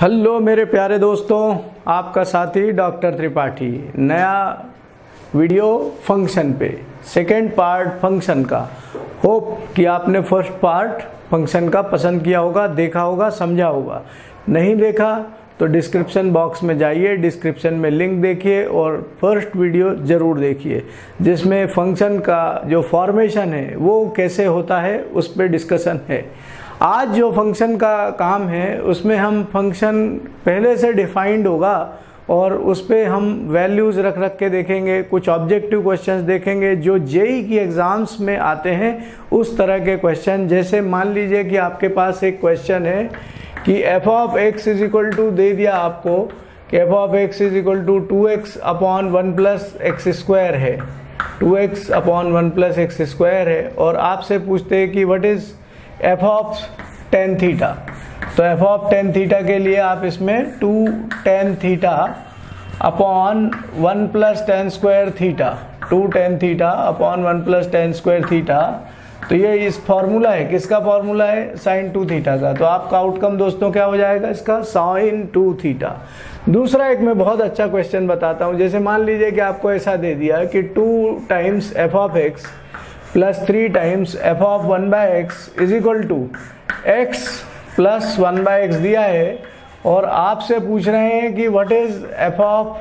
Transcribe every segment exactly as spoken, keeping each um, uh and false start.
Hello मेरे प्यारे दोस्तों, आपका साथी डॉक्टर त्रिपाठी नया वीडियो फंक्शन पे सेकेंड पार्ट फंक्शन का। होप कि आपने फर्स्ट पार्ट फंक्शन का पसंद किया होगा, देखा होगा, समझा होगा। नहीं देखा तो डिस्क्रिप्शन बॉक्स में जाइए, डिस्क्रिप्शन में लिंक देखिए और फर्स्ट वीडियो ज़रूर देखिए जिसमें फंक्शन का जो फॉर्मेशन है वो कैसे होता है उस पर डिस्कशन है। आज जो फंक्शन का काम है उसमें हम फंक्शन पहले से डिफाइंड होगा और उस पर हम वैल्यूज़ रख रख के देखेंगे, कुछ ऑब्जेक्टिव क्वेश्चंस देखेंगे जो जेई की एग्ज़ाम्स में आते हैं उस तरह के क्वेश्चन। जैसे मान लीजिए कि आपके पास एक क्वेश्चन है कि F of x is equal to दे दिया आपको कि F of x is equal to two x upon one plus x square है, two x upon one plus x square है और आपसे पूछते हैं कि what is f of tan theta. तो एफ ऑफ टेन थीटा के लिए आप इसमें two tan theta upon one plus tan square theta, two tan theta upon one plus tan square theta. तो ये इस फॉर्मूला है, किसका फॉर्मूला है? साइन टू थीटा का। तो आपका आउटकम दोस्तों क्या हो जाएगा इसका? Sine two theta. दूसरा एक मैं बहुत अच्छा क्वेश्चन बताता हूँ। जैसे मान लीजिए कि आपको ऐसा दे दिया कि two times f of x plus three times f of one by x is equal to x plus one by x दिया है और आपसे पूछ रहे हैं कि what is f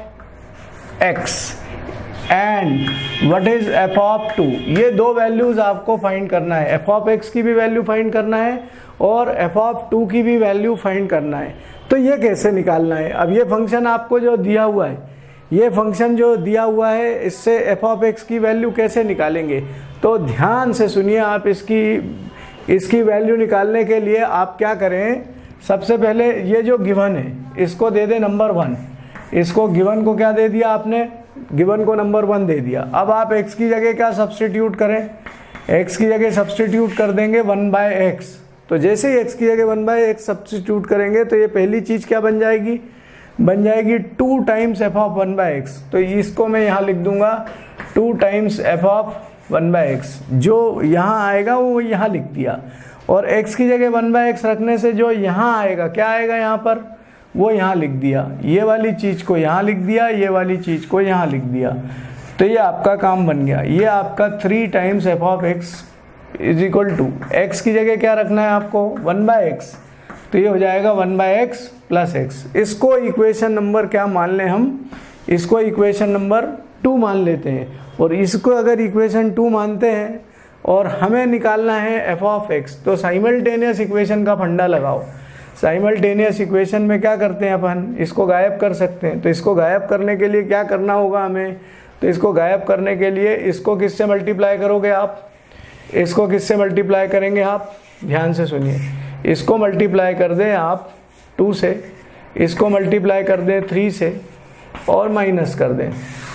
of x and what is f of two. ये दो वैल्यूज आपको फाइंड करना है, एफ ऑफ एक्स की भी वैल्यू फाइंड करना है और एफ ऑफ टू की भी वैल्यू फाइंड करना है। तो ये कैसे निकालना है? अब ये फंक्शन आपको जो दिया हुआ है, ये फंक्शन जो दिया हुआ है, इससे एफ ऑफ एक्स की वैल्यू कैसे निकालेंगे? तो ध्यान से सुनिए आप। इसकी इसकी वैल्यू निकालने के लिए आप क्या करें? सबसे पहले ये जो गिवन है इसको दे दे नंबर वन। इसको गिवन को क्या दे दिया आपने? गिवन को नंबर वन दे दिया। अब आप एक्स की जगह क्या सब्सटीट्यूट करें? एक्स की जगह सब्सटीट्यूट कर देंगे वन बाय एक्स। तो जैसे ही एक्स की जगह वन बाय एक्स सब्सटीट्यूट करेंगे तो ये पहली चीज़ क्या बन जाएगी? बन जाएगी two times f of one by x. तो इसको मैं यहाँ लिख दूंगा two times f of one by x. जो यहाँ आएगा वो यहाँ लिख दिया और x की जगह वन बाय एक्स रखने से जो यहाँ आएगा, क्या आएगा यहाँ पर, वो यहाँ लिख दिया। ये वाली चीज़ को यहाँ लिख दिया, ये वाली चीज़ को यहाँ लिख दिया। तो ये आपका काम बन गया। ये आपका three times f of x is equal to x की जगह क्या रखना है आपको? One by x. तो ये हो जाएगा one by x plus x. इसको इक्वेशन नंबर क्या मान लें हम? इसको इक्वेशन नंबर टू मान लेते हैं। और इसको अगर इक्वेशन टू मानते हैं और हमें निकालना है एफ ऑफ एक्स, तो साइमल्टेनियस इक्वेशन का फंडा लगाओ। साइमल्टेनियस इक्वेशन में क्या करते हैं अपन? इसको गायब कर सकते हैं। तो इसको गायब करने के लिए क्या करना होगा हमें? तो इसको गायब करने के लिए इसको किससे मल्टीप्लाई करोगे आप? इसको किससे मल्टीप्लाई करेंगे आप? ध्यान से सुनिए। इसको मल्टीप्लाई कर दें आप टू से, इसको मल्टीप्लाई कर दें थ्री से और माइनस कर दें।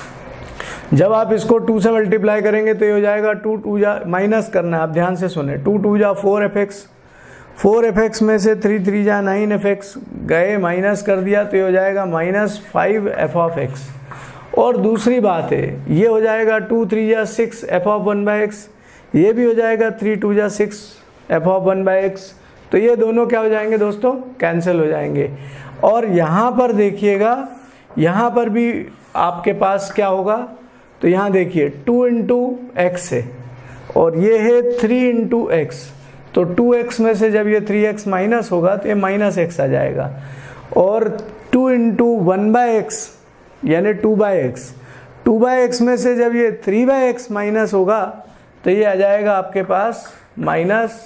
जब आप इसको टू से मल्टीप्लाई करेंगे तो ये हो जाएगा टू टू जा माइनस करना है, आप ध्यान से सुने। टू टू जा four f x, four f x में से थ्री थ्री जा नाइन एफ एक्स गए, माइनस कर दिया तो ये हो जाएगा minus five f of x. और दूसरी बात है, ये हो जाएगा टू थ्री जा six f of one by x, ये भी हो जाएगा थ्री टू जा six f of one by x. तो ये दोनों क्या हो जाएंगे दोस्तों? कैंसिल हो जाएंगे। और यहाँ पर देखिएगा, यहाँ पर भी आपके पास क्या होगा? तो यहाँ देखिए टू इंटू एक्स है और ये है थ्री इंटू एक्स। तो टू एक्स में से जब ये थ्री एक्स माइनस होगा तो ये माइनस एक्स आ जाएगा। और two into one by x यानी two by x, two by x में से जब ये थ्री बाई एक्स माइनस होगा तो ये आ जाएगा आपके पास माइनस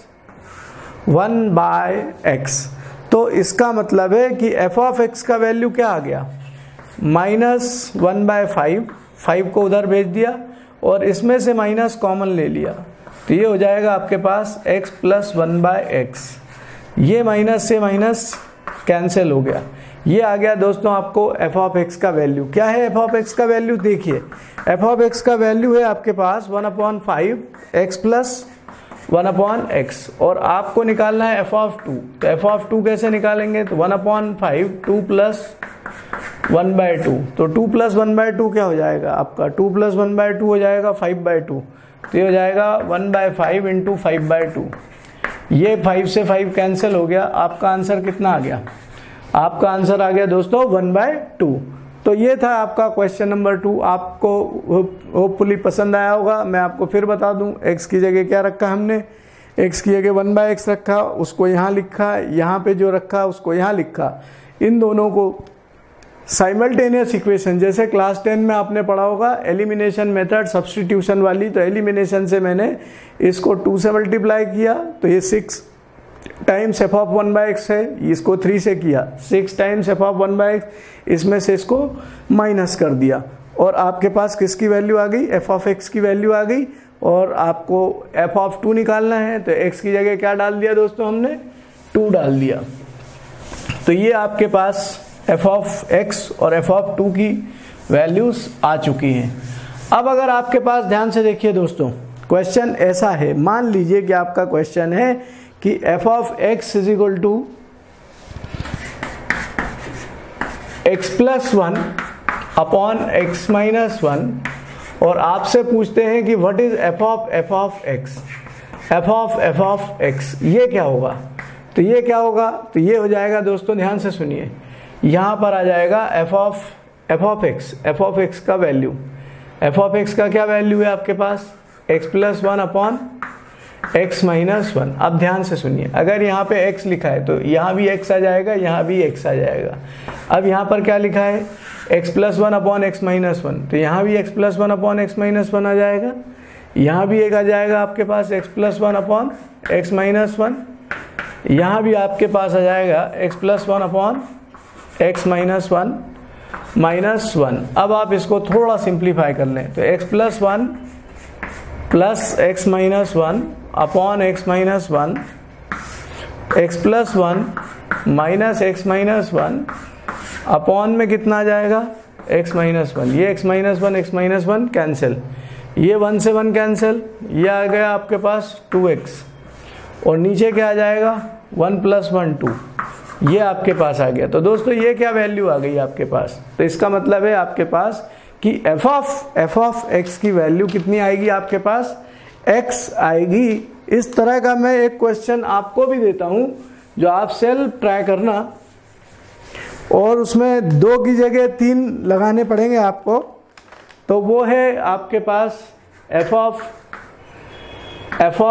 वन बाय एक्स। तो इसका मतलब है कि एफ ऑफ एक्स का वैल्यू क्या आ गया? Minus one by five. Five को उधर भेज दिया और इसमें से माइनस कॉमन ले लिया तो ये हो जाएगा आपके पास x plus one by x. ये माइनस से माइनस कैंसिल हो गया। ये आ गया दोस्तों आपको एफ ऑफ एक्स का वैल्यू। क्या है एफ ऑफ एक्स का वैल्यू? देखिए एफ ऑफ एक्स का वैल्यू है आपके पास one upon five x plus one upon x और आपको निकालना है एफ ऑफ टू। तो एफ ऑफ टू कैसे निकालेंगे? तो one upon five two plus one by two. तो two plus one by two क्या हो जाएगा आपका? Two plus one by two हो जाएगा फाइव बाय टू। तो ये हो जाएगा one by five into five by two. ये फाइव से फाइव कैंसिल हो गया। आपका आंसर कितना आ गया? आपका आंसर आ गया दोस्तों वन बाय टू। तो ये था आपका क्वेश्चन नंबर टू। आपको होपफुली पसंद आया होगा। मैं आपको फिर बता दूं, x की जगह क्या रखा हमने, x की जगह वन बाय एक्स रखा, उसको यहाँ लिखा, यहाँ पे जो रखा उसको यहाँ लिखा। इन दोनों को साइमल्टेनियस इक्वेशन, जैसे क्लास टेन में आपने पढ़ा होगा एलिमिनेशन मेथड सब्स्टिट्यूशन वाली, तो एलिमिनेशन से मैंने इसको टू से मल्टीप्लाई किया तो ये six times f of one by x है, इसको थ्री से किया six times f of one by x, इसमें से इसको माइनस कर दिया और आपके पास किसकी वैल्यू आ गई, एफ ऑफ एक्स की वैल्यू आ गई। और आपको एफ ऑफ टू निकालना है तो एक्स की जगह क्या डाल दिया दोस्तों, हमने टू डाल दिया। तो ये आपके पास एफ ऑफ एक्स और एफ ऑफ टू की वैल्यूज आ चुकी हैं। अब अगर आपके पास, ध्यान से देखिए दोस्तों, क्वेश्चन ऐसा है, मान लीजिए कि आपका क्वेश्चन है कि F of x is equal to x plus one upon x minus one, और आपसे पूछते हैं कि what is f of F of x, f of F of x, ये क्या होगा। तो ये क्या होगा, तो ये हो जाएगा दोस्तों, ध्यान से सुनिए, यहाँ पर आ जाएगा F of F of x, f of x का वैल्यू, एफ ऑफ एक्स का क्या वैल्यू है आपके पास, x plus one upon x minus one. अब ध्यान से सुनिए, अगर यहाँ पे x लिखा है तो यहाँ भी x आ जाएगा, यहाँ भी x आ जाएगा। अब यहाँ पर क्या लिखा है, x plus one upon x minus one, तो यहाँ भी x plus one upon x minus one आ जाएगा, यहाँ भी एक आ जाएगा आपके पास x plus one upon x minus one, यहाँ भी आपके पास आ जाएगा x plus one upon x minus one minus one. अब आप इसको थोड़ा सिंप्लीफाई कर लें तो x plus one plus x minus one upon x minus one, x plus one minus x minus one upon में कितना आ जाएगा, एक्स माइनस वन। ये x minus one x minus one cancel, ये वन से वन कैंसिल, ये आ गया आपके पास टू एक्स, और नीचे क्या आ जाएगा, वन प्लस वन टू, ये आपके पास आ गया। तो दोस्तों ये क्या वैल्यू आ गई आपके पास, तो इसका मतलब है आपके पास कि F of F of x की वैल्यू कितनी आएगी आपके पास, x आएगी। इस तरह का मैं एक क्वेश्चन आपको भी देता हूं जो आप सेल्फ ट्राई करना, और उसमें दो की जगह तीन लगाने पड़ेंगे आपको। तो वो है आपके पास f of f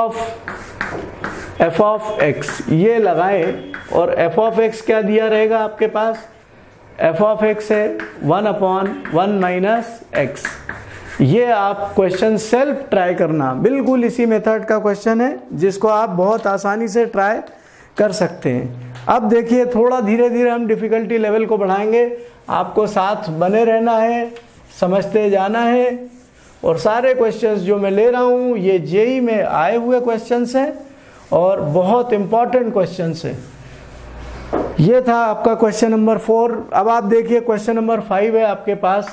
of f of x, ये लगाएं, और f ऑफ x क्या दिया रहेगा आपके पास, f ऑफ x है one upon one minus x. ये आप क्वेश्चन सेल्फ ट्राई करना, बिल्कुल इसी मेथड का क्वेश्चन है जिसको आप बहुत आसानी से ट्राई कर सकते हैं। अब देखिए थोड़ा धीरे धीरे हम डिफ़िकल्टी लेवल को बढ़ाएंगे, आपको साथ बने रहना है, समझते जाना है। और सारे क्वेश्चंस जो मैं ले रहा हूँ ये जेई में आए हुए क्वेश्चंस हैं और बहुत इंपॉर्टेंट क्वेश्चंस हैं। ये था आपका क्वेश्चन नंबर फोर। अब आप देखिए क्वेश्चन नंबर फाइव है आपके पास,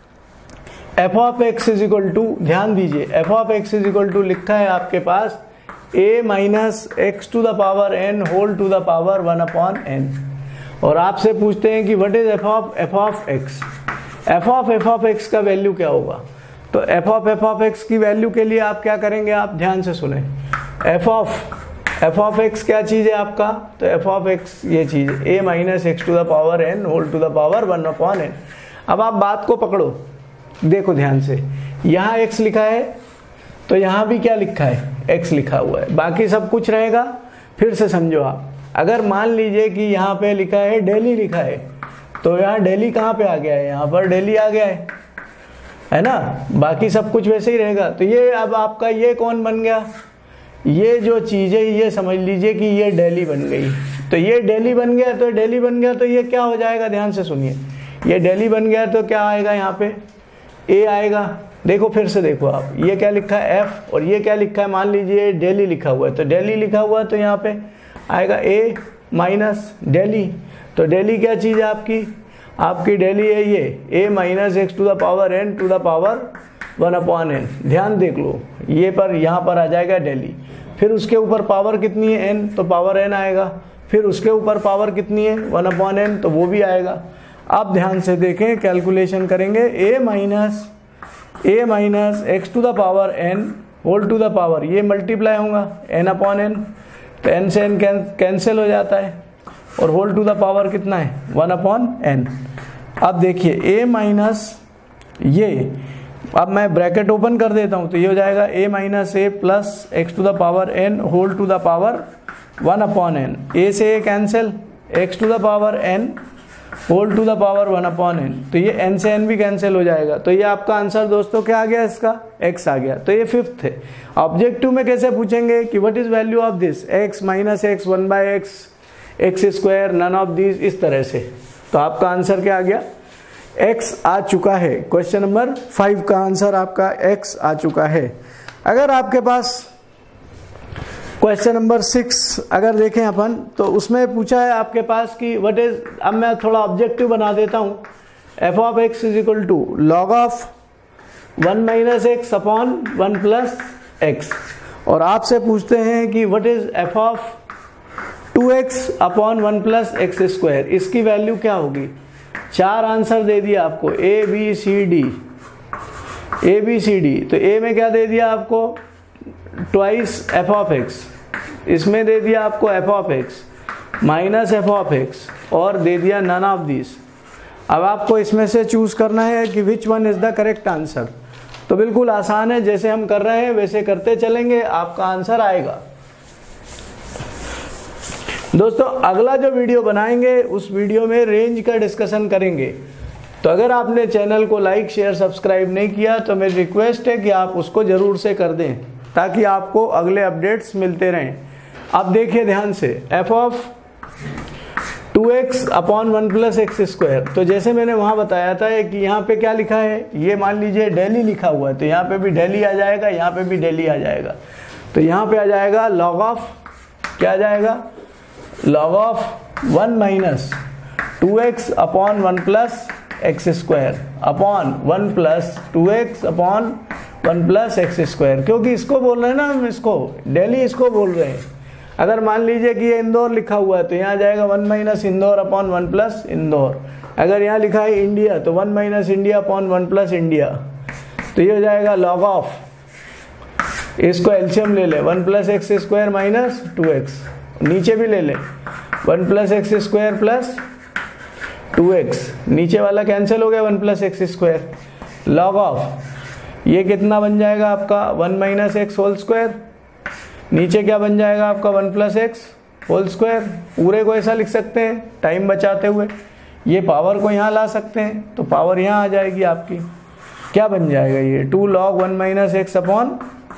F of x is equal to, ध्यान दीजिए, f of x is equal to लिखा है आपके पास a minus x to the power n whole to the power one upon n, और आपसे पूछते हैं कि what is f of F of x, f of F of x का वैल्यू क्या होगा। तो F of F of x की वैल्यू के लिए आप क्या करेंगे, आप ध्यान से सुने, f of F of x क्या चीज़ है आपका, तो एफ ऑफ एक्स ये चीज़ a minus x to the power n whole to the power one upon n. अब आप बात को पकड़ो, देखो ध्यान से, यहाँ x लिखा है तो यहाँ भी क्या लिखा है, x लिखा हुआ है, बाकी सब कुछ रहेगा। फिर से समझो आप, अगर मान लीजिए कि यहाँ पे लिखा है दिल्ली लिखा है, तो यहाँ दिल्ली कहाँ पे आ गया है, यहाँ पर दिल्ली आ गया है, है ना, बाकी सब कुछ वैसे ही रहेगा। तो ये अब आपका ये कौन बन गया, ये जो चीज़ है ये समझ लीजिए कि ये दिल्ली बन गई। तो ये दिल्ली बन गया, तो दिल्ली बन गया तो ये क्या हो जाएगा, ध्यान से सुनिए, ये दिल्ली बन गया तो क्या आएगा, यहाँ पे a आएगा। देखो फिर से देखो आप, ये क्या लिखा है f, और ये क्या लिखा है, मान लीजिए दिल्ली लिखा हुआ है, तो दिल्ली लिखा हुआ है तो यहाँ पे आएगा a माइनस दिल्ली। तो दिल्ली क्या चीज़ है आपकी, आपकी दिल्ली है ये a minus x to the power n to the power one upon n. ध्यान देख लो, ये पर यहाँ पर आ जाएगा दिल्ली, फिर उसके ऊपर पावर कितनी है n, तो पावर n आएगा, फिर उसके ऊपर पावर कितनी है वन अपॉन एन, तो वो भी आएगा। अब ध्यान से देखें, कैलकुलेशन करेंगे, a minus a minus x to the power n whole to the power, ये मल्टीप्लाई होगा n अपॉन n, तो n से n कैंसिल हो जाता है, और होल टू द पावर कितना है, वन अपॉन एन। अब देखिए a माइनस ये, अब मैं ब्रैकेट ओपन कर देता हूँ तो ये हो जाएगा a minus a plus x to the power n whole to the power one upon n. a से a cancel, x to the power n whole to the power one upon n, तो ये n से n भी cancel हो जाएगा। तो ये आपका आंसर दोस्तों क्या आ गया, इसका x आ गया। तो ये फिफ्थ है। ऑब्जेक्टिव में कैसे पूछेंगे कि what is value of this, x minus x, one by x, x square, none of this, इस तरह से। तो आपका आंसर क्या आ गया, x आ चुका है। क्वेश्चन नंबर फाइव का आंसर आपका x आ चुका है। अगर आपके पास क्वेश्चन नंबर सिक्स अगर देखें अपन, तो उसमें पूछा है आपके पास कि व्हाट इज, अब मैं थोड़ा ऑब्जेक्टिव बना देता हूँ, f of x is equal to log of one minus x upon one plus x, और आपसे पूछते हैं कि what is f of two x upon one plus x square, इसकी वैल्यू क्या होगी। चार आंसर दे दिया आपको, A B C D, A B C D. तो ए में क्या दे दिया आपको, ट्वाइस एफ ऑफ एक्स, इसमें दे दिया आपको f of x minus F of x, और दे दिया नन ऑफ दिस। अब आपको इसमें से चूज करना है कि which one is the correct answer. तो बिल्कुल आसान है, जैसे हम कर रहे हैं वैसे करते चलेंगे, आपका आंसर आएगा। दोस्तों अगला जो वीडियो बनाएंगे उस वीडियो में रेंज का डिस्कशन करेंगे। तो अगर आपने चैनल को लाइक शेयर सब्सक्राइब नहीं किया तो मेरी रिक्वेस्ट है कि आप उसको जरूर से कर दें, ताकि आपको अगले अपडेट्स मिलते रहें। अब देखिए ध्यान से, f of two x upon one plus x square, तो जैसे मैंने वहां बताया था कि यहाँ पे क्या लिखा है, ये मान लीजिए दिल्ली लिखा हुआ है, तो यहाँ पे भी दिल्ली आ जाएगा, यहाँ पे भी दिल्ली आ जाएगा। तो यहाँ पे आ जाएगा लॉग ऑफ, क्या आ जाएगा, log of one minus two x upon one plus x square upon one plus two x upon one plus x square, क्योंकि इसको बोल रहे हैं ना हम, इसको दिल्ली इसको बोल रहे हैं। अगर मान लीजिए कि ये इंदौर लिखा हुआ है तो यहाँ जाएगा one minus Indore upon one plus Indore. अगर यहाँ लिखा है इंडिया तो one minus India upon one plus India, तो ये हो जाएगा लॉग ऑफ, इसको एलसीएम ले ले, one plus x square minus two x, नीचे भी ले ले one plus x square plus two x, नीचे वाला कैंसिल हो गया one plus x square, log of ये कितना बन जाएगा आपका one minus x whole square, नीचे क्या बन जाएगा आपका one plus x whole square. पूरे को ऐसा लिख सकते हैं टाइम बचाते हुए, ये पावर को यहाँ ला सकते हैं तो पावर यहाँ आ जाएगी आपकी, क्या बन जाएगा ये two log one minus x upon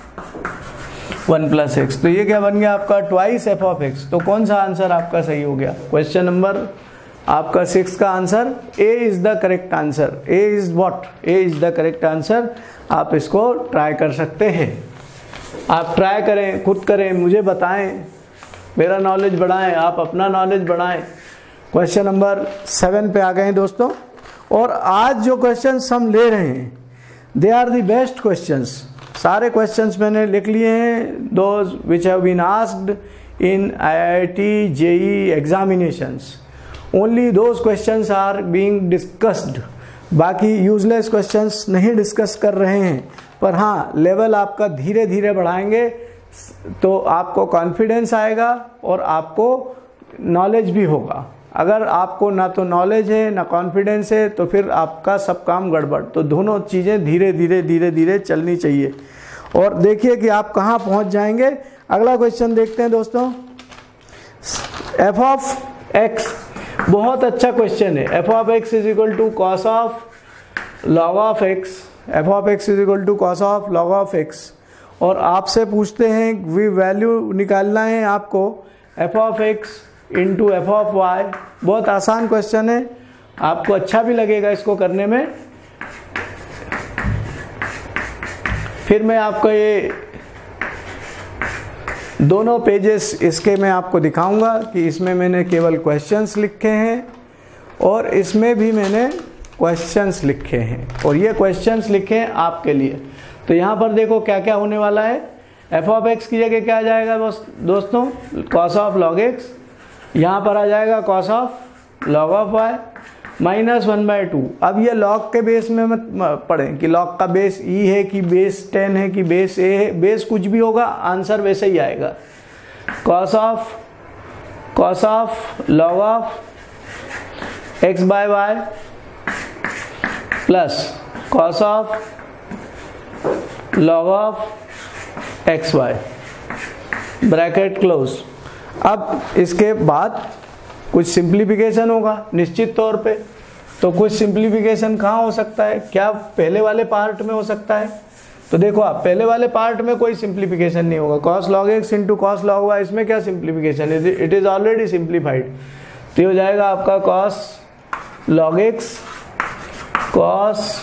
one plus x. तो ये क्या बन गया आपका ट्वाइस एफ ऑफ एक्स। तो कौन सा आंसर आपका सही हो गया, क्वेश्चन नंबर आपका सिक्स का answer A is the correct answer. A is what, A is the correct answer. आप इसको ट्राई कर सकते हैं, आप ट्राई करें, खुद करें, मुझे बताएं, मेरा नॉलेज बढ़ाएं, आप अपना नॉलेज बढ़ाएं। क्वेश्चन नंबर सेवन पे आ गए हैं दोस्तों, और आज जो क्वेश्चंस हम ले रहे हैं they are the best questions. सारे क्वेश्चंस मैंने लिख लिए हैं, those which have been asked in I I T JEE examinations. Only those questions are being discussed, बाकी यूजलेस क्वेश्चंस नहीं डिस्कस कर रहे हैं। पर हाँ, लेवल आपका धीरे धीरे बढ़ाएंगे तो आपको कॉन्फिडेंस आएगा और आपको नॉलेज भी होगा। अगर आपको ना तो नॉलेज है ना कॉन्फिडेंस है तो फिर आपका सब काम गड़बड़। तो दोनों चीज़ें धीरे धीरे धीरे धीरे चलनी चाहिए। और देखिए कि आप कहाँ पहुँच जाएंगे। अगला क्वेश्चन देखते हैं दोस्तों, एफ ऑफ एक्स, बहुत अच्छा क्वेश्चन है। F of x is equal to cos of log of x, f of x is equal to cos of log of x. और आपसे पूछते हैं वी वैल्यू निकालना है आपको f of x into F of y. बहुत आसान question है, आपको अच्छा भी लगेगा इसको करने में। फिर मैं आपको ये दोनों पेजेस इसके मैं आपको दिखाऊंगा कि इसमें मैंने केवल क्वेश्चंस लिखे हैं और इसमें भी मैंने क्वेश्चंस लिखे हैं, और ये क्वेश्चंस लिखे हैं आपके लिए। तो यहाँ पर देखो क्या क्या होने वाला है। एफ ऑफ एक्स की जगह क्या आ जाएगा दोस्तों, कॉस ऑफ लॉग एक्स। यहाँ पर आ जाएगा cos of log of y minus one by two. अब ये लॉग के बेस में मत पढ़ें कि लॉग का बेस ई है कि बेस टेन है कि बेस ए है। बेस कुछ भी होगा, आंसर वैसे ही आएगा। Cos of cos of log of x by y plus cos of log of x y, bracket close. अब इसके बाद कुछ सिंप्लीफिकेशन होगा निश्चित तौर पे। तो कुछ सिंप्लीफिकेशन कहाँ हो सकता है, क्या पहले वाले पार्ट में हो सकता है? तो देखो आप, पहले वाले पार्ट में कोई सिंप्लीफिकेशन नहीं होगा। Cos log x into cos log y, इसमें क्या सिंप्लीफिकेशन है, इट इज ऑलरेडी सिंप्लीफाइड। तो ये हो जाएगा आपका cos log x cos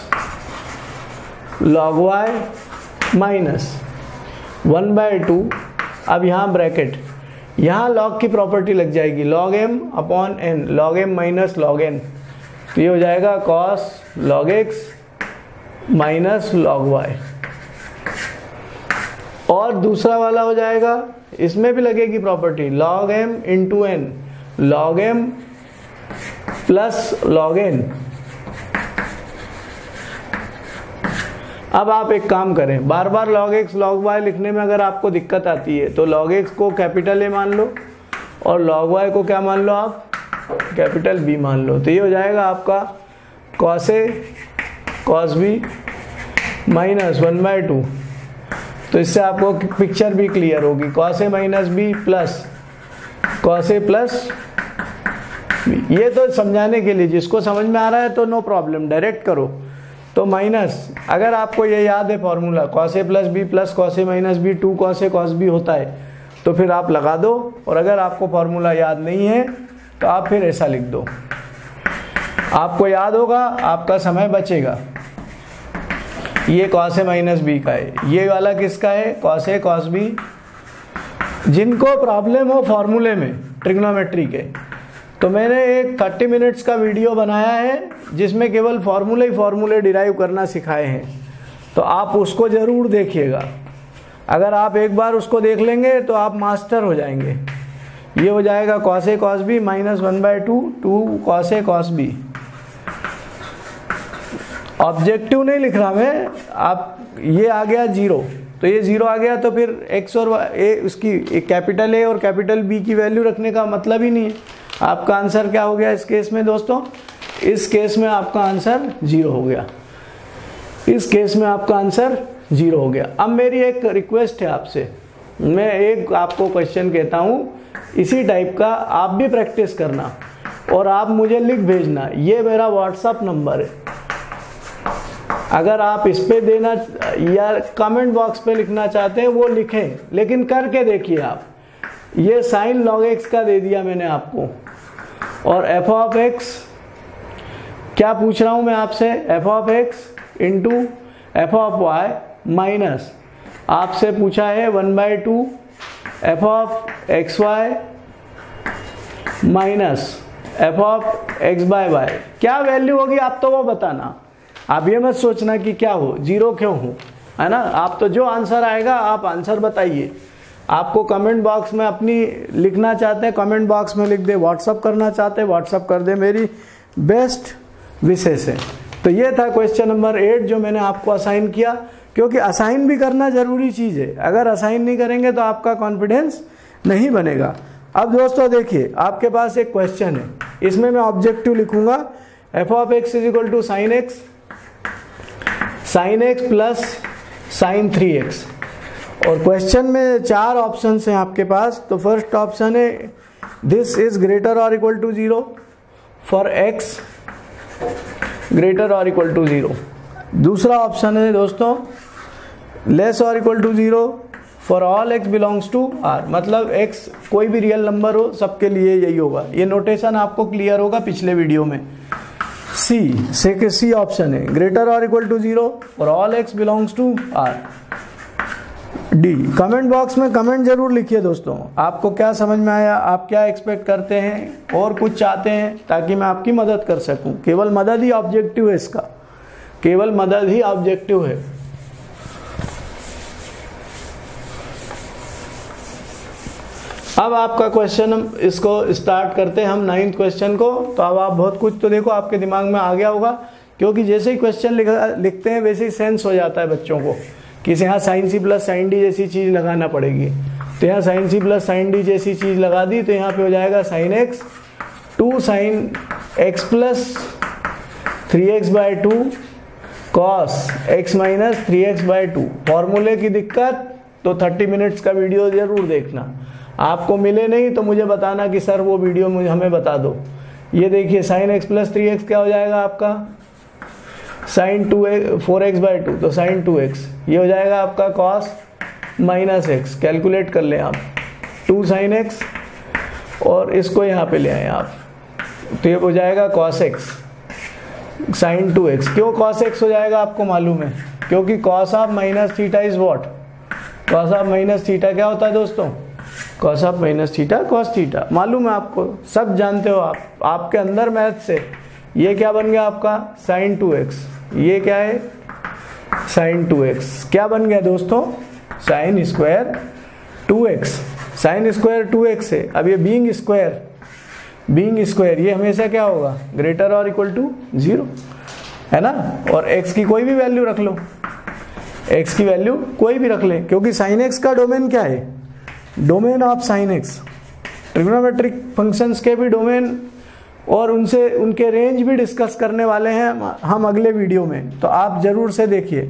log y minus one by two. अब यहाँ ब्रैकेट, यहाँ लॉग की प्रॉपर्टी लग जाएगी, log m upon n, log m minus log n. तो ये हो जाएगा cos log x minus log y. और दूसरा वाला हो जाएगा, इसमें भी लगेगी property, log m into n, log m plus log n. अब आप एक काम करें, बार बार log x log y लिखने में अगर आपको दिक्कत आती है तो log x को कैपिटल A मान लो और log y को क्या मान लो आप, कैपिटल B मान लो। तो ये हो जाएगा आपका cos A cos B minus one by two. तो इससे आपको पिक्चर भी क्लियर होगी, cos A minus B plus cos A plus B. ये तो समझाने के लिए, जिसको समझ में आ रहा है तो नो प्रॉब्लम, डायरेक्ट करो। तो माइनस, अगर आपको ये याद है formula cos A plus B plus cos A minus B, two cos A cos B होता है, तो फिर आप लगा दो। और अगर आपको फॉर्मूला याद नहीं है तो आप फिर ऐसा लिख दो, आपको याद होगा, आपका समय बचेगा। ये cos A माइनस बी का है, ये वाला किसका है, cos A cos B। जिनको प्रॉब्लम हो फॉर्मूले में ट्रिग्नोमेट्री के, तो मैंने एक थर्टी मिनट्स का वीडियो बनाया है जिसमें केवल फॉर्मूले ही फॉर्मूले डिराइव करना सिखाए हैं, तो आप उसको ज़रूर देखिएगा। अगर आप एक बार उसको देख लेंगे तो आप मास्टर हो जाएंगे। ये हो जाएगा cos A cos B minus one by two, two cos A cos B। Objective नहीं लिख रहा मैं, आप ये आ गया जीरो, तो ये जीरो आ गया तो फिर x और ए उसकी कैपिटल A और कैपिटल B की वैल्यू रखने का मतलब ही नहीं है। आपका आंसर क्या हो गया इस केस में दोस्तों, इस केस में आपका आंसर जीरो हो गया, इस केस में आपका आंसर जीरो हो गया। अब मेरी एक रिक्वेस्ट है आपसे, मैं एक आपको क्वेश्चन कहता हूँ इसी टाइप का, आप भी प्रैक्टिस करना और आप मुझे लिख भेजना। ये मेरा व्हाट्सअप नंबर है, अगर आप इस पे देना या कमेंट बॉक्स पे लिखना चाहते हैं वो लिखें, लेकिन करके देखिए आप। ये साइन लॉग एक्स का दे दिया मैंने आपको, और एफ ऑफ एक्स क्या पूछ रहा हूं मैं आपसे, f of x into F of y minus आपसे पूछा है one by two f of x Y minus F of x by y. क्या वैल्यू होगी आप तो वो बताना, आप ये मत सोचना कि क्या हो, जीरो क्यों हो, है ना। आप तो जो आंसर आएगा आप आंसर बताइए। आपको कमेंट बॉक्स में अपनी लिखना चाहते हैं कमेंट बॉक्स में लिख दे, व्हाट्सअप करना चाहते हैं व्हाट्सअप कर दे, मेरी बेस्ट विशेष है। तो ये था क्वेश्चन नंबर एट जो मैंने आपको असाइन किया, क्योंकि असाइन भी करना जरूरी चीज़ है। अगर असाइन नहीं करेंगे तो आपका कॉन्फिडेंस नहीं बनेगा। अब दोस्तों देखिए, आपके पास एक क्वेश्चन है, इसमें मैं ऑब्जेक्टिव लिखूंगा, f of x is equal to sine x sine x plus sine three x. और क्वेश्चन में चार ऑप्शन हैं आपके पास। तो फर्स्ट ऑप्शन है दिस इज ग्रेटर और equal to zero for x greater और इक्वल टू जीरो। दूसरा ऑप्शन है दोस्तों लेस और equal to zero for all x belongs to R, मतलब एक्स कोई भी रियल नंबर हो सबके लिए यही होगा। ये नोटेशन आपको क्लियर होगा पिछले वीडियो में। सी से सी ऑप्शन है ग्रेटर और equal to zero for all x belongs to R. D, comment box में कमेंट जरूर लिखिए दोस्तों, आपको क्या समझ में आया, आप क्या एक्सपेक्ट करते हैं और कुछ चाहते हैं, ताकि मैं आपकी मदद कर सकूं। केवल मदद ही ऑब्जेक्टिव है इसका, केवल मदद ही ऑब्जेक्टिव है। अब आपका क्वेश्चन हम इसको स्टार्ट करते हैं हम नाइन्थ क्वेश्चन को। तो अब आप बहुत कुछ तो देखो आपके दिमाग में आ गया होगा, क्योंकि जैसे ही क्वेश्चन लिखते हैं वैसे ही सेंस हो जाता है बच्चों को कि यहाँ sine C plus sine D जैसी चीज़ लगाना पड़ेगी। तो यहाँ sine C plus sine D जैसी चीज़ लगा दी, तो यहाँ पे हो जाएगा sine x two sine x plus three x by two cos x minus three x by two. फॉर्मूले की दिक्कत तो थर्टी मिनट्स का वीडियो ज़रूर देखना, आपको मिले नहीं तो मुझे बताना कि सर वो वीडियो मुझे हमें बता दो। ये देखिए sine x plus three x क्या हो जाएगा आपका, sine two x four x by two, तो साइन टू एक्स ये हो जाएगा आपका कॉस माइनस एक्स। कैलकुलेट कर लें आप, टू साइन एक्स और इसको यहाँ पे ले आए आप, तो ये हो जाएगा cos x sine two x. क्यों कॉस एक्स हो जाएगा आपको मालूम है, क्योंकि cos of minus theta is what, cos of minus theta क्या होता है दोस्तों, cos of minus theta cos theta. मालूम है आपको, सब जानते हो आप, आपके अंदर मैथ से। ये क्या बन गया आपका साइन टू एक्स, ये क्या है साइन टू एक्स, क्या बन गया दोस्तों sine square two x. Sine square two x है। अब ये बीइंग स्क्वायर, बीइंग स्क्वायर ये हमेशा क्या होगा ग्रेटर और इक्वल टू जीरो, है ना। और x की कोई भी वैल्यू रख लो, x की वैल्यू कोई भी रख लें, क्योंकि साइन x का डोमेन क्या है, domain of sine x। Trigonometric functions के भी डोमेन और उनसे उनके रेंज भी डिस्कस करने वाले हैं हम अगले वीडियो में, तो आप जरूर से देखिए।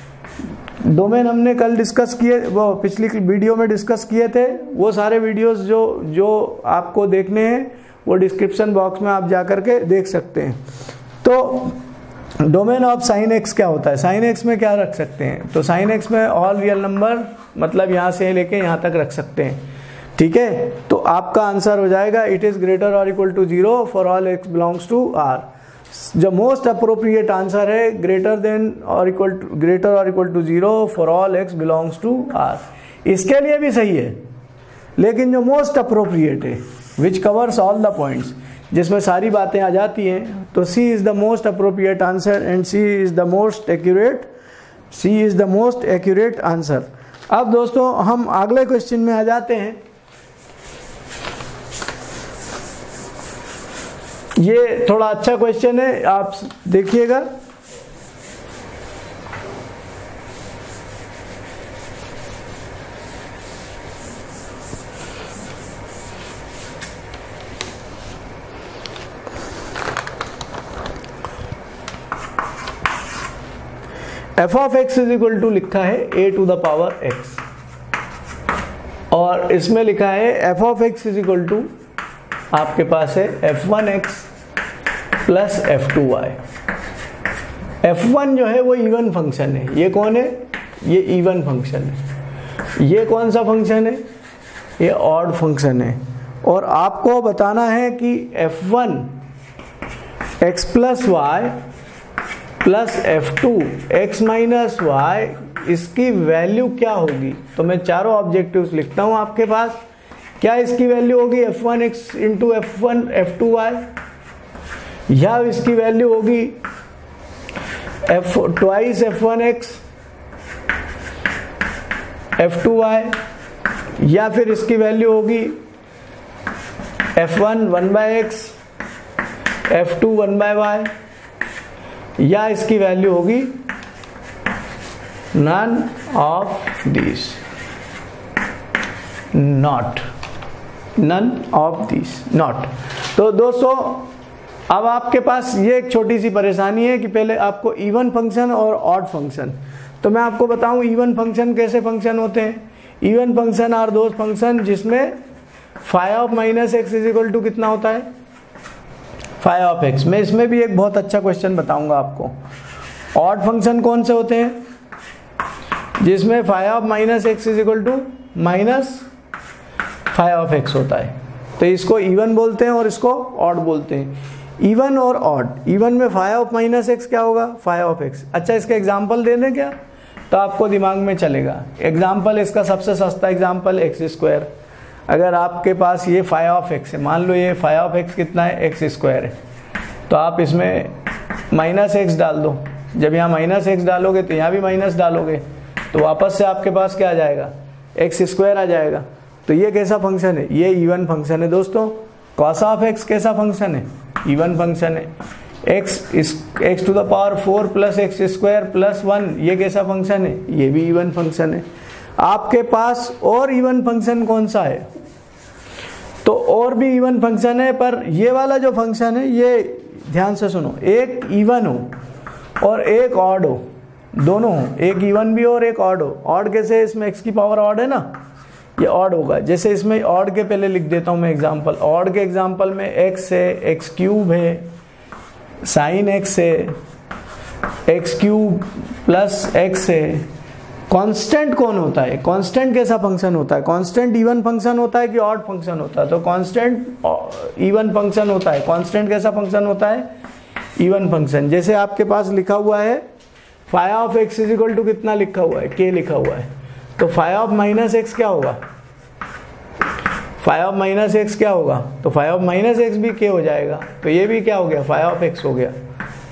डोमेन हमने कल डिस्कस किए, वो पिछली वीडियो में डिस्कस किए थे, वो सारे वीडियोस जो जो आपको देखने हैं वो डिस्क्रिप्शन बॉक्स में आप जा करके देख सकते हैं। तो डोमेन ऑफ साइन एक्स क्या होता है, साइन एक्स में क्या रख सकते हैं, तो साइन एक्स में ऑल रियल नंबर, मतलब यहाँ से लेके यहाँ तक रख सकते हैं, ठीक है। तो आपका आंसर हो जाएगा इट इज ग्रेटर और equal to zero for all x belongs to R. जो मोस्ट अप्रोप्रिएट आंसर है ग्रेटर देन और इक्वल टू ग्रेटर और equal to zero for all x belongs to R. इसके लिए भी सही है, लेकिन जो मोस्ट अप्रोप्रिएट है which covers all the points, जिसमें सारी बातें आ जाती हैं, तो C is the most appropriate answer and C is the most accurate, C is the most accurate answer. अब दोस्तों हम अगले क्वेश्चन में आ जाते हैं। ये थोड़ा अच्छा क्वेश्चन है, आप देखिएगा। F of x is equal to लिखा है a to the power x, और इसमें लिखा है F of x is equal to आपके पास है f one x plus f two y. F one जो है वो इवन फंक्शन है, ये कौन है, ये इवन फंक्शन है। ये कौन सा फंक्शन है, ये ऑड फंक्शन है। और आपको बताना है कि f one x plus y plus f two x minus y, इसकी वैल्यू क्या होगी। तो मैं चारों ऑब्जेक्टिव्स लिखता हूं आपके पास। क्या इसकी वैल्यू होगी f one x into f one f two y, या इसकी वैल्यू होगी f twice f one x f two y, या फिर इसकी वैल्यू होगी f one one by x f two one by y, या इसकी वैल्यू होगी none of this, not, none of this, not. तो दोस्तों अब आपके पास ये एक छोटी सी परेशानी है कि पहले आपको इवन फंक्शन और ऑड फंक्शन, तो मैं आपको बताऊं इवन फंक्शन कैसे फंक्शन होते हैं। Even function are those function जिसमें five of minus x is equal to कितना होता है, फाइव ऑफ एक्स। मैं इसमें भी एक बहुत अच्छा क्वेश्चन बताऊंगा आपको। ऑड फंक्शन कौन से होते हैं, जिसमें five of minus x is equal to minus five of x होता है, तो इसको इवन बोलते हैं और इसको ऑड बोलते हैं। इवन और ऑड, इवन में फाइव ऑफ माइनस एक्स क्या होगा, फाइव ऑफ एक्स। अच्छा इसका एग्जाम्पल दे दें क्या, तो आपको दिमाग में चलेगा। एग्जाम्पल इसका सबसे सस्ता एग्जाम्पल एक्स स्क्वायर। अगर आपके पास ये फाइव ऑफ एक्स है, मान लो ये फाइव ऑफ एक्स कितना है, एक्स स्क्वायर है, तो आप इसमें माइनस एक्स डाल दो। जब यहाँ माइनस एक्स डालोगे तो यहाँ भी माइनस डालोगे, तो वापस से आपके पास क्या आ जाएगा, एक्स स्क्वायर आ जाएगा। तो ये कैसा फंक्शन है, ये इवन फंक्शन है दोस्तों। कॉस ऑफ एक्स कैसा फंक्शन है, इवन फंक्शन है। X x to the power four plus x square plus one, ये कैसा फंक्शन है, ये भी इवन फंक्शन है। आपके पास और इवन फंक्शन कौन सा है? तो और भी इवन फंक्शन है, पर ये वाला जो फंक्शन है ये ध्यान से सुनो, एक इवन हो और एक ऑड हो, दोनों हो, एक इवन भी हो और एक ऑड हो। ऑड कैसे? इसमें x की पावर ऑड है ना, ये ऑड होगा। जैसे इसमें ऑड के पहले लिख देता हूं मैं एग्जांपल। ऑड के एग्जांपल में x है, एक्स क्यूब है, साइन x है, एक्स क्यूब प्लस एक्स है। कांस्टेंट कौन होता है? कांस्टेंट कैसा फंक्शन होता है? कांस्टेंट इवन फंक्शन होता है कि ऑड फंक्शन होता है? तो कांस्टेंट इवन फंक्शन होता है। कांस्टेंट कैसा फंक्शन होता है? Even function. जैसे आपके पास लिखा हुआ है phi of x is equal to कितना लिखा हुआ है? के लिखा हुआ है। तो फाई ऑफ माइनस एक्स क्या होगा? फाई ऑफ माइनस एक्स क्या होगा? तो फाई ऑफ माइनस एक्स भी के हो जाएगा। तो ये भी क्या हो गया? फाई ऑफ एक्स हो गया।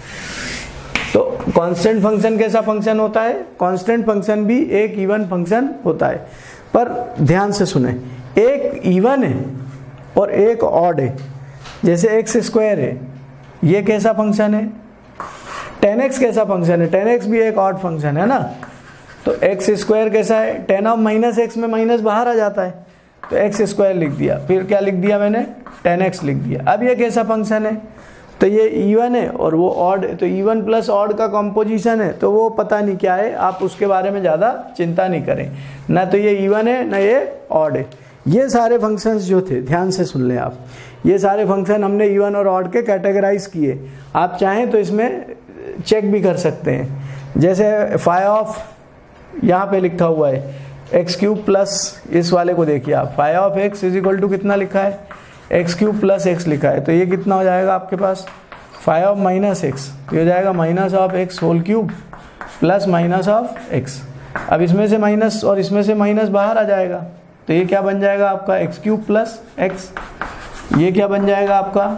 तो कांस्टेंट फंक्शन कैसा फंक्शन होता है? कांस्टेंट फंक्शन भी एक इवन फंक्शन होता है। पर ध्यान से सुने, एक इवन है और एक ऑड है। जैसे एक्स स्क्वायर है, ये कैसा फंक्शन है? टेन एक्स कैसा फंक्शन है? टेन एक्स भी एक ऑड फंक्शन है ना। तो एक्स स्क्वायर कैसा है? टेन ऑफ माइनस एक्स में माइनस बाहर आ जाता है, तो एक्स स्क्वायर लिख दिया। फिर क्या लिख दिया मैंने? टेन एक्स लिख दिया। अब ये कैसा फंक्शन है? तो ये इवन है और वो ऑड है। तो इवन प्लस ऑड का कंपोजिशन है, तो वो पता नहीं क्या है, आप उसके बारे में ज़्यादा चिंता नहीं करें। ना तो ये इवन है ना ये ऑड है। ये सारे फंक्शंस जो थे, ध्यान से सुन लें आप, ये सारे फंक्शन हमने इवन और ऑड के कैटेगराइज किए। आप चाहें तो इसमें चेक भी कर सकते हैं। जैसे फाई ऑफ यहाँ पे लिखा हुआ है एक्स क्यूब प्लस, इस वाले को देखिए आप, phi of x is equal to कितना लिखा है? एक्स क्यूब प्लस एक्स लिखा है। तो ये कितना हो जाएगा आपके पास? फाई ऑफ माइनस एक्स, ये हो जाएगा minus of x whole cube plus minus of x. अब इसमें से माइनस और इसमें से माइनस बाहर आ जाएगा, तो ये क्या बन जाएगा आपका? X cube plus x. ये क्या बन जाएगा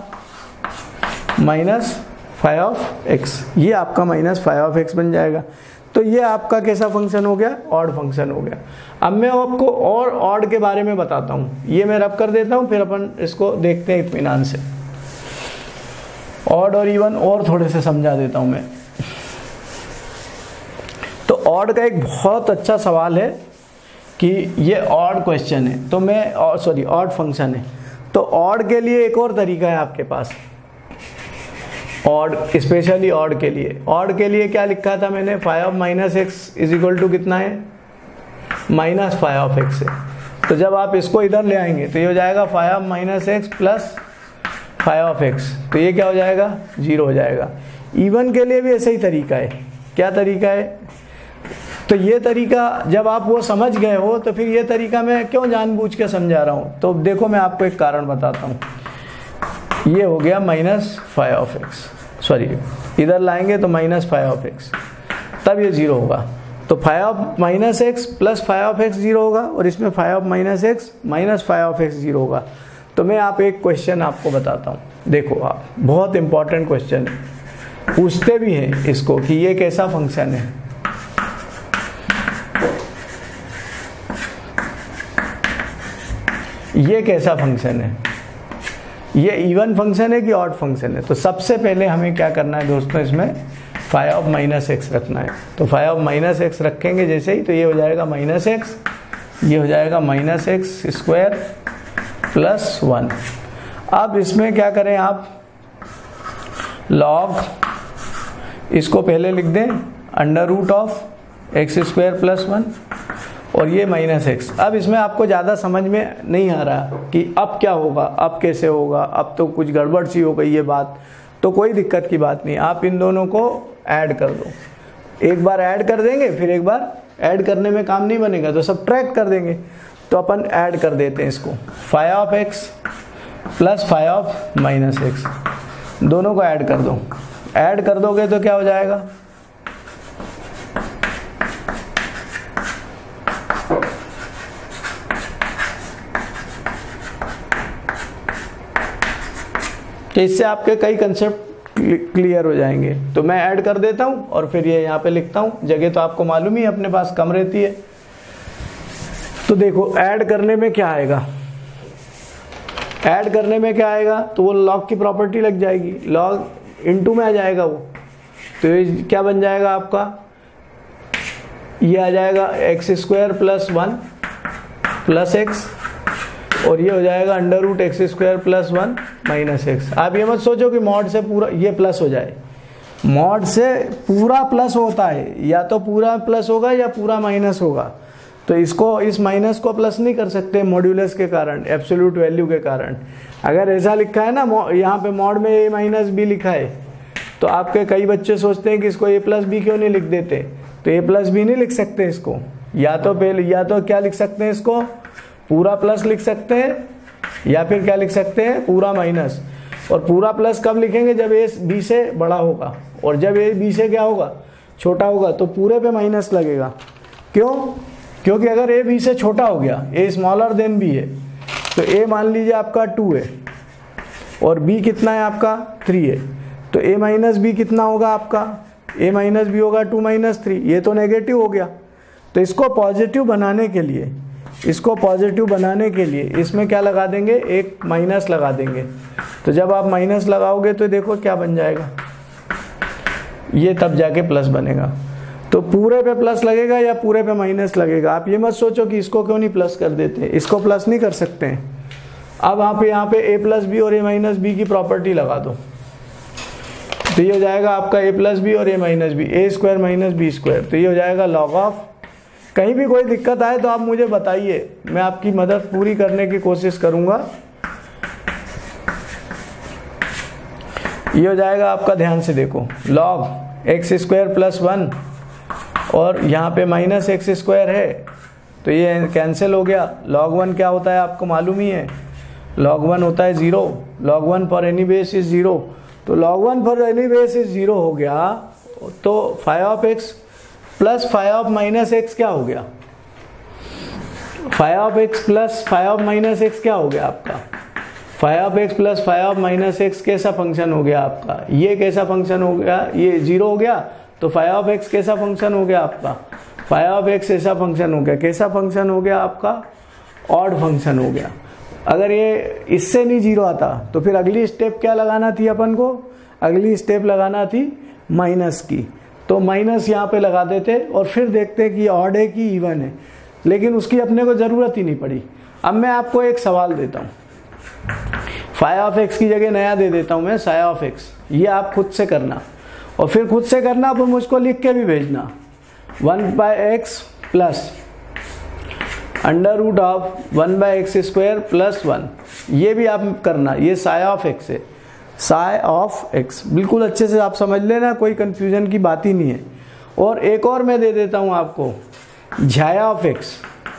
आपका? Minus phi of x. ये आपका माइनस फाई ऑफ एक्स बन जाएगा। तो ये आपका कैसा फंक्शन हो गया? ऑड फंक्शन हो गया। अब मैं आपको और ऑड के बारे में बताता हूँ। ये मैं रब कर देता हूँ, फिर अपन इसको देखते हैं इत्मीनान से। ऑड और इवन और थोड़े से समझा देता हूँ मैं। तो ऑड का एक बहुत अच्छा सवाल है कि ये ऑड क्वेश्चन है, तो मैं सॉरी ऑड फंक्शन है। तो ऑड के लिए एक और तरीका है आपके पास, ऑड स्पेशली ऑड के लिए। ऑड के लिए क्या लिखा था मैंने? Phi of minus x is equal to कितना है? माइनस फाई ऑफ एक्स है। तो जब आप इसको इधर ले आएंगे तो ये हो जाएगा phi of minus x plus phi of x. तो ये क्या हो जाएगा? जीरो हो जाएगा। इवन के लिए भी ऐसा ही तरीका है। क्या तरीका है? तो ये तरीका जब आप वो समझ गए हो, तो फिर ये तरीका मैं क्यों जानबूझ के समझा रहा हूँ? तो देखो मैं आपको एक कारण बताता हूँ। ये हो गया minus phi of x, sorry इधर लाएंगे तो माइनस फाई ऑफ एक्स, तब ये जीरो होगा। तो phi of minus x plus phi of x zero होगा, और इसमें phi of minus x minus phi of x zero होगा। तो मैं आप एक क्वेश्चन आपको बताता हूँ, देखो आप, बहुत इंपॉर्टेंट क्वेश्चन है, पूछते भी हैं इसको कि ये कैसा फंक्शन है। ये कैसा फंक्शन है? ये इवन फंक्शन है कि ऑड फंक्शन है? तो सबसे पहले हमें क्या करना है दोस्तों, इसमें फाई ऑफ माइनस एक्स रखना है। तो फाई ऑफ माइनस एक्स रखेंगे जैसे ही, तो ये हो जाएगा माइनस एक्स, ये हो जाएगा minus x square plus one. अब इसमें क्या करें आप, लॉग इसको पहले लिख दें under root of x square plus one, और ये माइनस एक्स। अब इसमें आपको ज़्यादा समझ में नहीं आ रहा कि अब क्या होगा, अब कैसे होगा, अब तो कुछ गड़बड़ सी हो गई ये बात। तो कोई दिक्कत की बात नहीं, आप इन दोनों को ऐड कर दो। एक बार ऐड कर देंगे, फिर एक बार ऐड करने में काम नहीं बनेगा तो सब्ट्रैक्ट कर देंगे। तो अपन ऐड कर देते हैं इसको, phi of x plus phi of minus x, दोनों को ऐड कर दो। ऐड कर दोगे तो क्या हो जाएगा, कि इससे आपके कई कंसेप्ट क्लियर हो जाएंगे। तो मैं ऐड कर देता हूं और फिर ये यहाँ पे लिखता हूं, जगह तो आपको मालूम ही अपने पास कम रहती है। तो देखो ऐड करने में क्या आएगा, ऐड करने में क्या आएगा, तो वो लॉग की प्रॉपर्टी लग जाएगी, लॉग इनटू में आ जाएगा वो। तो ये क्या बन जाएगा आपका, ये आ जाएगा x square plus one plus x, और ये हो जाएगा under root x square plus one minus x. आप ये मत सोचो कि मॉड से पूरा ये प्लस हो जाए, मॉड से पूरा प्लस होता है, या तो पूरा प्लस होगा या पूरा माइनस होगा। तो इसको इस माइनस को प्लस नहीं कर सकते मॉड्यूलस के कारण, एब्सोल्यूट वैल्यू के कारण। अगर ऐसा लिखा है ना, यहाँ पे मॉड में ए माइनस बी लिखा है, तो आपके कई बच्चे सोचते हैं कि इसको ए प्लस बी क्यों नहीं लिख देते, तो ए प्लस बी नहीं लिख सकते इसको, या तो पहले या तो क्या लिख सकते हैं, इसको पूरा प्लस लिख सकते हैं, या फिर क्या लिख सकते हैं, पूरा माइनस। और पूरा प्लस कब लिखेंगे, जब ए बी से बड़ा होगा, और जब ए बी से क्या होगा, छोटा होगा, तो पूरे पे माइनस लगेगा। क्यों? क्योंकि अगर ए बी से छोटा हो गया, ए स्मॉलर देन बी है, तो ए मान लीजिए आपका टू है और बी कितना है आपका थ्री है, तो ए माइनस बी कितना होगा आपका, ए माइनस बी होगा टू माइनस थ्री, ये तो नेगेटिव हो गया। तो इसको पॉजिटिव बनाने के लिए इसको पॉजिटिव बनाने के लिए इसमें क्या लगा देंगे, एक माइनस लगा देंगे। तो जब आप माइनस लगाओगे तो देखो क्या बन जाएगा, ये तब जाके प्लस बनेगा। तो पूरे पे प्लस लगेगा या पूरे पे माइनस लगेगा। आप ये मत सोचो कि इसको क्यों नहीं प्लस कर देते, इसको प्लस नहीं कर सकते हैं। अब आप यहाँ पे ए प्लस बी और ए माइनस बी की प्रॉपर्टी लगा दो, तो ये हो जाएगा आपका ए प्लस बी और a minus b, a square minus b square. तो ये हो जाएगा लॉग ऑफ। कहीं भी कोई दिक्कत आए तो आप मुझे बताइए, मैं आपकी मदद पूरी करने की कोशिश करूंगा। ये हो जाएगा आपका, ध्यान से देखो, log x square plus one और यहाँ पे माइनस एक्स स्क्वायर है, तो ये कैंसिल हो गया। लॉग वन क्या होता है आपको मालूम ही है, लॉग वन होता है zero, log one for any base is zero. तो log one for any base is zero हो गया, तो five of x plus five of minus x क्या हो गया, five of x plus five of minus x क्या हो गया आपका, five of x plus five of minus x कैसा फंक्शन हो गया आपका, ये कैसा फंक्शन हो गया, ये जीरो हो गया, तो फाइव ऑफ एक्स कैसा फंक्शन हो गया आपका, फाइव ऑफ एक्स ऐसा फंक्शन हो गया, कैसा फंक्शन हो गया आपका, ऑड फंक्शन हो गया। अगर ये इससे नहीं जीरो आता तो फिर अगली स्टेप क्या लगाना थी अपन को, अगली स्टेप लगाना थी माइनस की। तो माइनस यहाँ पे लगा देते और फिर देखते कि ऑड है कि इवन है, लेकिन उसकी अपने को ज़रूरत ही नहीं पड़ी। अब मैं आपको एक सवाल देता हूँ, फाइव ऑफ एक्स की जगह नया दे देता हूँ मैं, साई ऑफ एक्स। ये आप खुद से करना, और फिर खुद से करना पर मुझको लिख के भी भेजना, one by x plus under root of one by x square plus one, ये भी आप करना। ये साई ऑफ एक्स है, साई ऑफ एक्स, बिल्कुल अच्छे से आप समझ लेना, कोई कंफ्यूजन की बात ही नहीं है। और एक और मैं दे देता हूँ आपको, झाया ऑफ एक्स,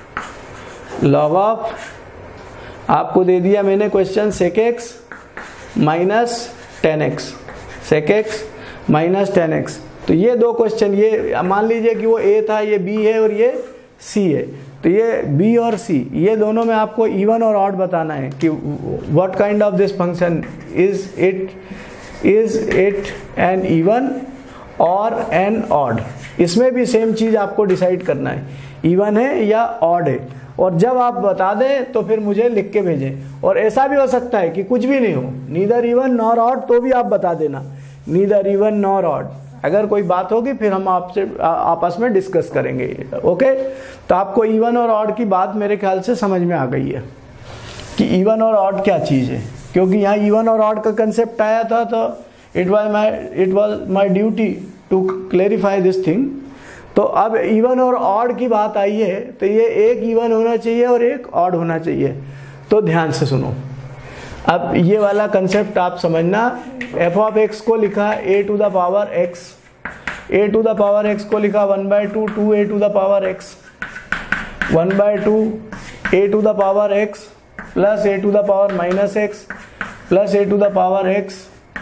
लॉग ऑफ, आपको दे दिया मैंने question sec x minus tan x, sec x minus tan x. तो ये दो क्वेश्चन, ये मान लीजिए कि वो ए था, ये बी है और ये सी है, तो ये बी और सी, ये दोनों में आपको इवन और ऑड बताना है कि what kind of this function is it is it an even और एन ऑड। इसमें भी सेम चीज आपको डिसाइड करना है, इवन है या ऑड है। और जब आप बता दें तो फिर मुझे लिख के भेजें। और ऐसा भी हो सकता है कि कुछ भी नहीं हो, नीदर इवन नॉर ऑड, तो भी आप बता देना, नीदर इवन नॉर ऑड। अगर कोई बात होगी फिर हम आपसे आपस में डिस्कस करेंगे। ओके, तो आपको इवन और ऑड की बात मेरे ख्याल से समझ में आ गई है कि इवन और ऑड क्या चीज़ है, क्योंकि यहाँ इवन और ऑड का कंसेप्ट आया था, तो it was my it was my duty to clarify this thing. तो अब इवन और ऑड की बात आई है, तो ये एक इवन होना चाहिए और एक ऑड होना चाहिए। तो ध्यान से सुनो, अब ये वाला कंसेप्ट आप समझना। एफ ऑफ एक्स को लिखा a to the power x, a to the power x को लिखा one by two two a to the power x, one by two a to the power x plus a to the power minus x plus a to the power x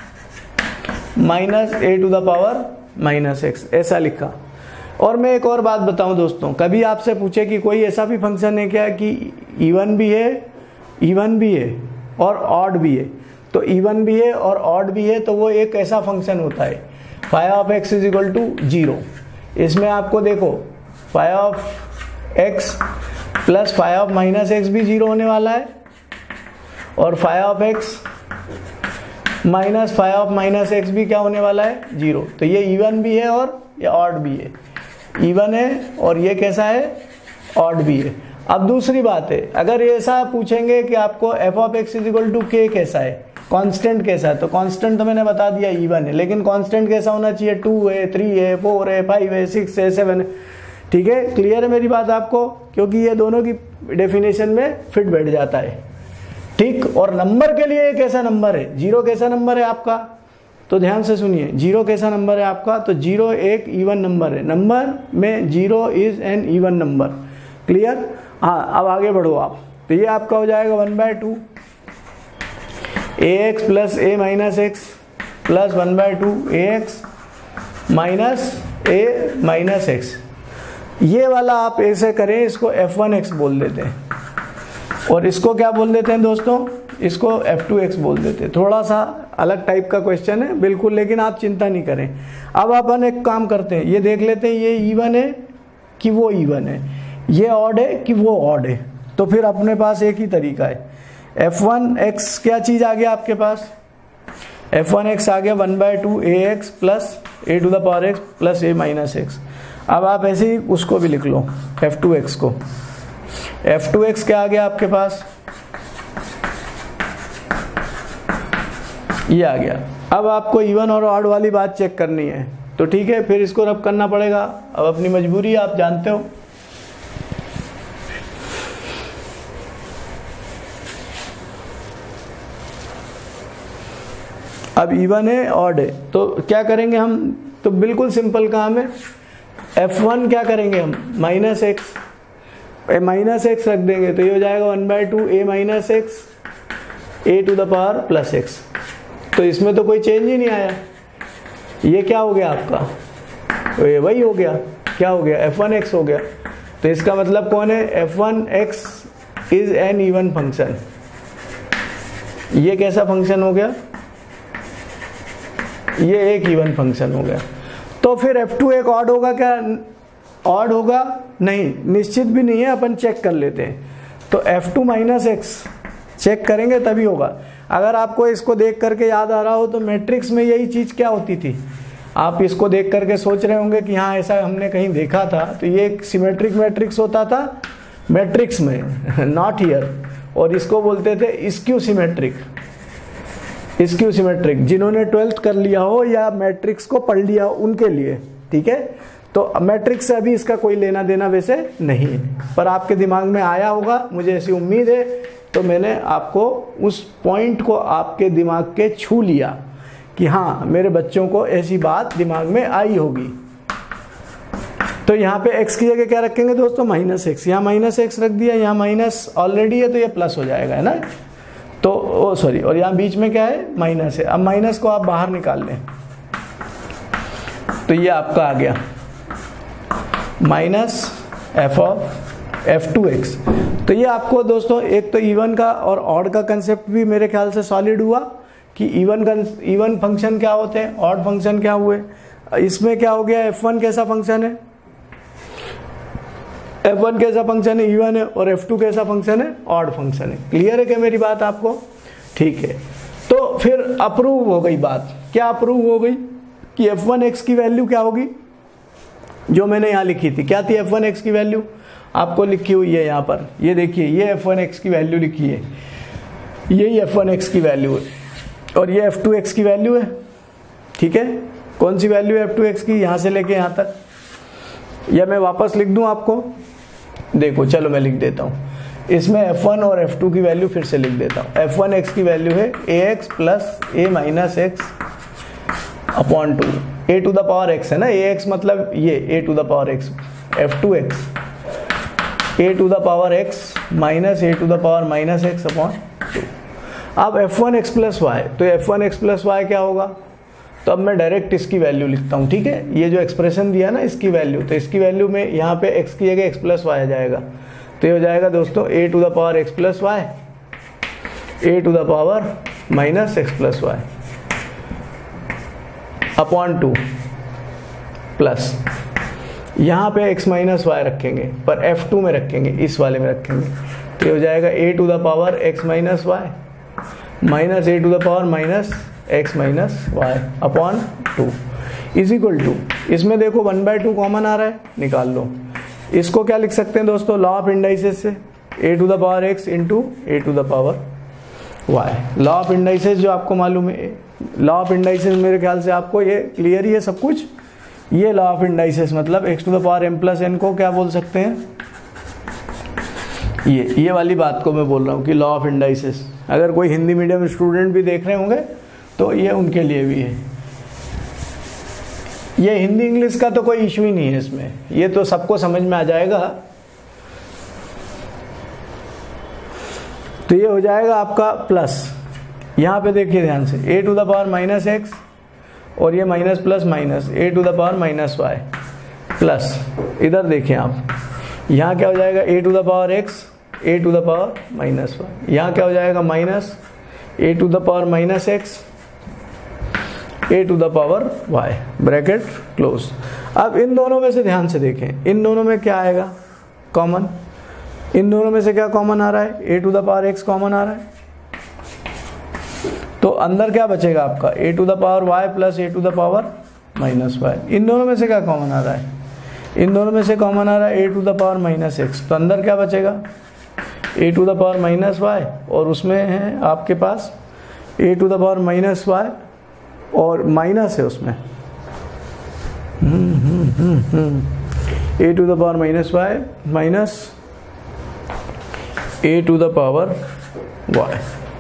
minus a to the power minus x, ऐसा लिखा। और मैं एक और बात बताऊं दोस्तों, कभी आपसे पूछे कि कोई ऐसा भी फंक्शन है क्या कि इवन भी है, इवन भी है और ऑड भी है, तो इवन भी है और ऑड भी है, तो वो एक ऐसा फंक्शन होता है five of x is equal to zero. इसमें आपको देखो five of x plus five of minus x भी जीरो होने वाला है, और five of x minus five of minus x भी क्या होने वाला है, जीरो। तो ये इवन भी है और ये ऑड भी है। इवन है और ये कैसा है, ऑड भी है। अब दूसरी बात है, अगर ऐसा पूछेंगे कि आपको f of x is equal to के कैसा है, कांस्टेंट कैसा है, तो कांस्टेंट तो मैंने बता दिया इवन है, लेकिन कांस्टेंट कैसा होना चाहिए, टू है, थ्री है, फोर है, फाइव है, सिक्स है, सेवन है। ठीक है, क्लियर है मेरी बात आपको, क्योंकि ये दोनों की डेफिनेशन में फिट बैठ जाता है। ठीक, और नंबर के लिए कैसा नंबर है, जीरो कैसा नंबर है आपका, तो ध्यान से सुनिए, जीरो कैसा नंबर है आपका, तो जीरो एक इवन नंबर है, नंबर में zero is an even number. Clear. हाँ, अब आगे बढ़ो आप, तो ये आपका हो जाएगा one by two a x plus a minus x plus one by two a x minus a minus x. ये वाला आप ऐसे करें, इसको एफ वन एक्स बोल देते हैं, और इसको क्या बोल देते हैं दोस्तों, इसको एफ टू एक्स बोल देते हैं। थोड़ा सा अलग टाइप का क्वेश्चन है बिल्कुल, लेकिन आप चिंता नहीं करें। अब अपन एक काम करते हैं, ये देख लेते हैं ये इवन है कि वो इवन है, ये ऑड है कि वो ऑड है। तो फिर अपने पास एक ही तरीका है, एफ वन एक्स क्या चीज आ गया आपके पास, एफ वन एक्स आ गया one by two a x plus a to the power x plus a minus x. अब आप ऐसे ही उसको भी लिख लो, एफ टू एक्स को, एफ टू एक्स क्या आ गया आपके पास, ये आ गया। अब आपको इवन और ऑड वाली बात चेक करनी है, तो ठीक है, फिर इसको रब करना पड़ेगा, अब अपनी मजबूरी आप जानते हो। अब इवन है, ऑड है, तो क्या करेंगे हम, तो बिल्कुल सिंपल काम है, एफ वन क्या करेंगे हम, माइनस एक्स, माइनस एक्स रख देंगे, तो ये हो जाएगा one by two a minus x a to the power plus x. तो इसमें तो कोई चेंज ही नहीं आया, ये क्या हो गया आपका, तो ये वही हो गया, क्या हो गया, एफ वन एक्स हो गया। तो इसका मतलब कौन है, f one x is an even function. ये कैसा फंक्शन हो गया, ये एक इवन फंक्शन हो गया। तो फिर एफ टू एक ऑड होगा क्या, ऑड होगा नहीं, निश्चित भी नहीं है, अपन चेक कर लेते हैं। तो f two minus x check करेंगे तभी होगा। अगर आपको इसको देख करके याद आ रहा हो तो मैट्रिक्स में यही चीज क्या होती थी, आप इसको देख करके सोच रहे होंगे कि हाँ ऐसा हमने कहीं देखा था, तो ये एक सिमेट्रिक मैट्रिक्स होता था मैट्रिक्स में, नॉट हियर, और इसको बोलते थे स्क्यू सिमेट्रिक। स्क्यू सिमेट्रिक जिन्होंने ट्वेल्थ कर लिया हो या मैट्रिक्स को पढ़ लिया हो उनके लिए, ठीक है। तो मैट्रिक्स से अभी इसका कोई लेना देना वैसे नहीं है, पर आपके दिमाग में आया होगा, मुझे ऐसी उम्मीद है। तो मैंने आपको उस पॉइंट को आपके दिमाग के छू लिया कि हाँ मेरे बच्चों को ऐसी बात दिमाग में आई होगी। तो यहाँ पे x की जगह क्या रखेंगे दोस्तों, माइनस एक्स, यहाँ माइनस एक्स रख दिया, यहाँ माइनस ऑलरेडी है तो ये प्लस हो जाएगा, है ना। तो ओ सॉरी, और यहाँ बीच में क्या है, माइनस है। अब माइनस को आप बाहर निकाल लें, तो ये आपका आ गया minus F of f two x. तो ये आपको दोस्तों एक तो इवन का और ऑड का कंसेप्ट भी मेरे ख्याल से सॉलिड हुआ कि इवन का इवन फंक्शन क्या होते हैं, ऑड फंक्शन क्या हुए। इसमें क्या हो गया, एफ वन कैसा फंक्शन है, एफ वन कैसा फंक्शन है, इवन है, और एफ टू कैसा फंक्शन है, ऑड फंक्शन है। क्लियर है क्या मेरी बात आपको, ठीक है। तो फिर अप्रूव हो गई बात, क्या अप्रूव हो गई कि एफ वन एक्स की वैल्यू क्या होगी, जो मैंने यहाँ लिखी थी, क्या थी एफ वन एक्स की वैल्यू, आपको लिखी हुई है यहाँ पर, ये देखिए, ये एफ वन एक्स की वैल्यू लिखी है, यही एफ वन एक्स की वैल्यू है, और ये एफ टू एक्स की वैल्यू है, ठीक है। कौन सी वैल्यू है एफ टू एक्स की, यहाँ से लेके यहाँ तक, या मैं वापस लिख दूं आपको, देखो चलो मैं लिख देता हूँ, इसमें एफ वन और एफ टू की वैल्यू फिर से लिख देता हूँ। एफ वन एक्स की वैल्यू है a x plus a minus x upon two, a to the power x है ना, ए एक्स मतलब ये a to the power x, f two x a to the power x minus a to the power minus x upon two. अब f one x plus y, तो F one x plus y क्या होगा, तो अब मैं direct इसकी value लिखता हूँ, ठीक है। ये जो एक्सप्रेशन दिया ना इसकी वैल्यू, तो इसकी वैल्यू में यहाँ पे x की जगह x प्लस वाई आ जाएगा, तो ये हो जाएगा दोस्तों a to the power x plus y, a to the power minus x plus y upon two plus, यहाँ पे x माइनस वाई रखेंगे पर एफ टू में रखेंगे, इस वाले में रखेंगे, तो ये हो जाएगा a to the power x minus y minus a to the power minus x minus y upon two. Is equal to, इसमें देखो वन बाई टू कॉमन आ रहा है, निकाल लो। इसको क्या लिख सकते हैं दोस्तों, लॉ ऑफ इंडाइसेस से, a to the power x into a to the power y. Law of indices जो आपको मालूम है, लॉ ऑफ इंडाइसेस मेरे ख्याल से आपको ये क्लियर ही है सब कुछ। ये लॉ ऑफ इंडाइसेस मतलब x to the power m plus n को क्या बोल सकते हैं, ये ये वाली बात को मैं बोल रहा हूँ कि लॉ ऑफ इंडाइसेस। अगर कोई हिंदी मीडियम स्टूडेंट भी देख रहे होंगे तो ये उनके लिए भी है। ये हिंदी इंग्लिश का तो कोई इशू ही नहीं है इसमें, ये तो सबको समझ में आ जाएगा। तो ये हो जाएगा आपका प्लस, यहाँ पे देखिए ध्यान से, a to the power minus x और ये minus plus minus a to the power minus y plus, इधर देखिए आप, यहाँ क्या हो जाएगा a to the power x a to the power minus y, यहाँ क्या हो जाएगा minus a to the power minus x a to the power y, bracket close. अब इन दोनों में से ध्यान से देखें, इन दोनों में क्या आएगा कॉमन, इन दोनों में से क्या कॉमन आ रहा है, a to the power x common आ रहा है, तो अंदर क्या बचेगा आपका a to the power y plus a to the power minus y. इन दोनों में से क्या कॉमन आ रहा है, इन दोनों में से कॉमन आ रहा है a to the power minus x, तो अंदर क्या बचेगा a to the power minus y, और उसमें है आपके पास a to the power minus y और माइनस है उसमें a to the power minus y minus a to the power y,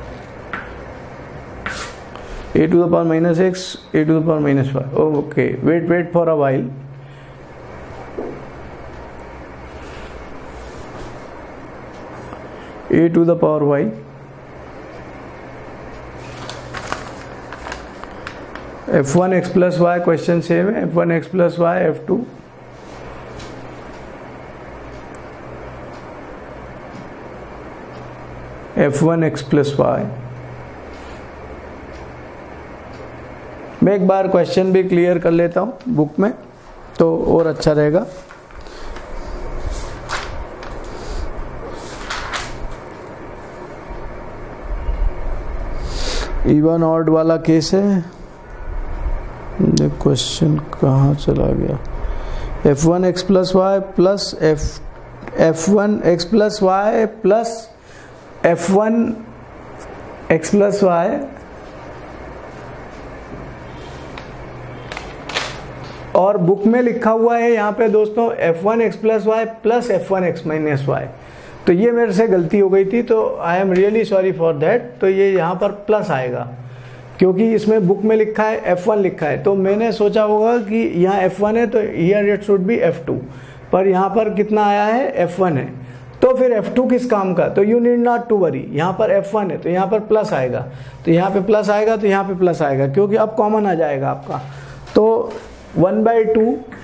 a to the power minus x, a to the power minus y. Oh, okay, wait, wait for a while. A to the power y f one x plus y, question same है, f one x plus y, f two f one x plus y। मैं एक बार question भी clear कर लेता हूँ book में तो और अच्छा रहेगा। इवन ऑड वाला केस है, क्वेश्चन कहाँ चला गया, f one x plus y plus f f one x plus y plus f one x plus y और बुक में लिखा हुआ है यहाँ पे दोस्तों f one x plus y plus f one x minus y. तो ये मेरे से गलती हो गई थी, तो I am really sorry for that. तो ये यहाँ पर प्लस आएगा क्योंकि इसमें बुक में लिखा है एफ वन लिखा है, तो मैंने सोचा होगा कि यहाँ एफ वन है तो here it should be f two, पर यहाँ पर कितना आया है एफ वन है, तो फिर एफ टू किस काम का, तो you need not to worry, यहाँ पर एफ वन है तो यहाँ पर प्लस आएगा, तो यहाँ पे प्लस आएगा तो यहाँ पे प्लस आएगा क्योंकि अब कॉमन आ जाएगा आपका। तो one by two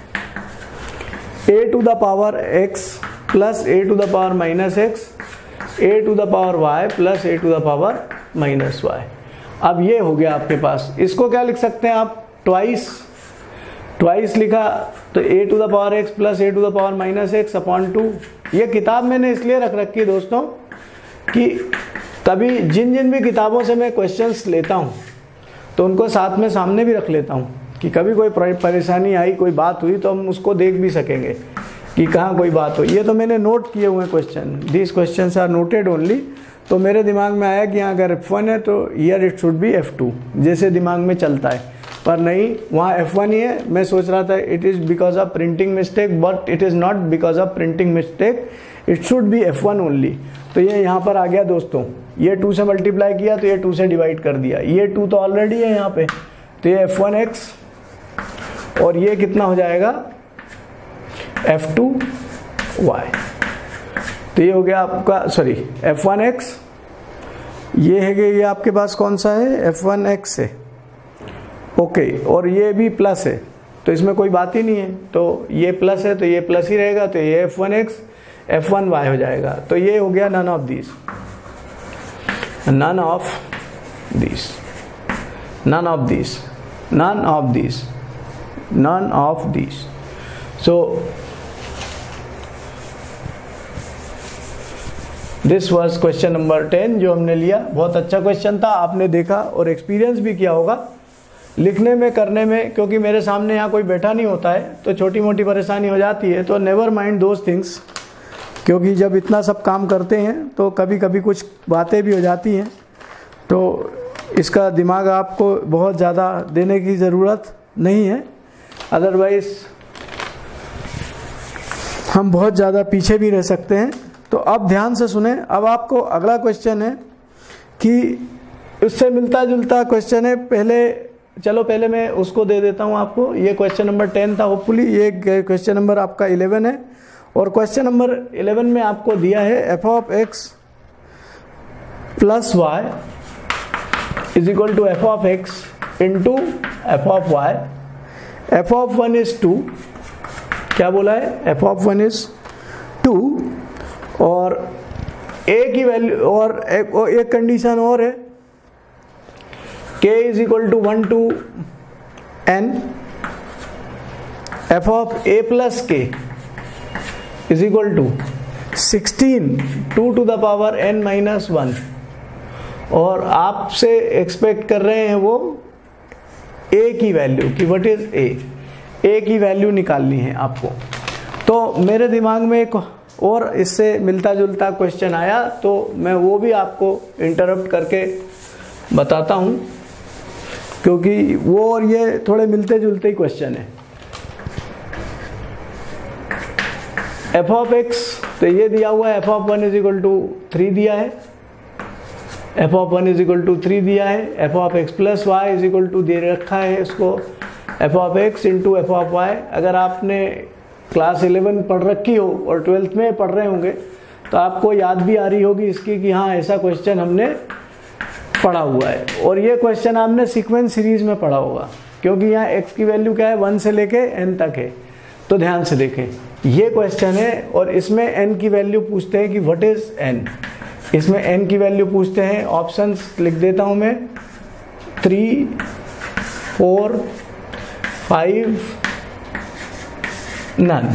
a to the power x plus a to the power minus x a to the power y plus a to the power minus y. अब ये हो गया आपके पास, इसको क्या लिख सकते हैं आप, ट्वाइस, ट्वाइस लिखा तो a to the power x plus a to the power minus x upon two. ये किताब मैंने इसलिए रख रखी है दोस्तों कि कभी जिन जिन भी किताबों से मैं क्वेश्चंस लेता हूँ तो उनको साथ में सामने भी रख लेता हूँ कि कभी कोई परेशानी आई, कोई बात हुई तो हम उसको देख भी सकेंगे कि कहाँ कोई बात हो। ये तो मैंने नोट किए हुए question, this questions are noted only. तो मेरे दिमाग में आया कि यहाँ अगर एफ वन है तो here it should be f two, जैसे दिमाग में चलता है, पर नहीं वहाँ एफ वन ही है। मैं सोच रहा था it is because of printing mistake, but it is not because of printing mistake, it should be f one only. तो ये यहाँ पर आ गया दोस्तों, ये टू से मल्टीप्लाई किया तो ये टू से डिवाइड कर दिया, ये टू तो ऑलरेडी है यहाँ पे, तो ये एफ वन एक्स और ये कितना हो जाएगा एफ टू वाई। तो ये हो गया आपका, सॉरी एफ वन एक्स, ये है कि ये आपके पास कौन सा है एफ वन एक्स है, ओके, और ये भी प्लस है तो इसमें कोई बात ही नहीं है, तो ये प्लस है तो ये प्लस ही रहेगा, तो ये f one x f one y हो जाएगा। तो ये हो गया none of this, none of this, none of this, none of this, none of these। so this was question number ten जो हमने लिया। बहुत अच्छा क्वेश्चन था, आपने देखा और एक्सपीरियंस भी किया होगा लिखने में करने में, क्योंकि मेरे सामने यहाँ कोई बैठा नहीं होता है तो छोटी मोटी परेशानी हो जाती है, तो नेवर माइंड दोज थिंग्स, क्योंकि जब इतना सब काम करते हैं तो कभी कभी कुछ बातें भी हो जाती हैं, तो इसका दिमाग आपको बहुत ज़्यादा देने की ज़रूरत नहीं है, अदरवाइज़ हम बहुत ज़्यादा पीछे भी रह सकते हैं। तो अब ध्यान से सुने। अब आपको अगला क्वेश्चन है कि उससे मिलता जुलता क्वेश्चन है। पहले चलो पहले मैं उसको दे देता हूँ आपको। ये क्वेश्चन नंबर टेन था, होपफुली ये क्वेश्चन नंबर आपका इलेवन है, और क्वेश्चन नंबर इलेवन में आपको दिया है F of x plus y is equal to f of x into F of y. F of one is two, क्या बोला है, F of one is two, और ए की वैल्यू, और एक, और एक कंडीशन और है, k is equal to one two n, f of a plus k is equal to sixteen two to the power n minus one, और आपसे एक्सपेक्ट कर रहे हैं वो a की वैल्यू कि व्हाट इज a, a की वैल्यू निकालनी है आपको। तो मेरे दिमाग में एक और इससे मिलता जुलता क्वेश्चन आया, तो मैं वो भी आपको इंटरप्ट करके बताता हूँ, क्योंकि वो और ये थोड़े मिलते जुलते ही क्वेश्चन है। एफ ऑफ एक्स, तो ये दिया हुआ है F of one is equal to three दिया है, F of one is equal to three दिया है, F of x plus y is equal to दे रखा है इसको f of x into F of y. अगर आपने क्लास इलेवन पढ़ रखी हो और ट्वेल्थ में पढ़ रहे होंगे तो आपको याद भी आ रही होगी इसकी कि हाँ ऐसा क्वेश्चन हमने पढ़ा हुआ है, और ये क्वेश्चन आपने सीक्वेंस सीरीज में पढ़ा होगा, क्योंकि यहाँ x की वैल्यू क्या है, वन से लेके n तक है। तो ध्यान से देखें, ये क्वेश्चन है और इसमें n की वैल्यू पूछते हैं कि व्हाट इज n, इसमें n की वैल्यू पूछते हैं। ऑप्शंस लिख देता हूँ मैं, थ्री, फोर, फाइव, नन।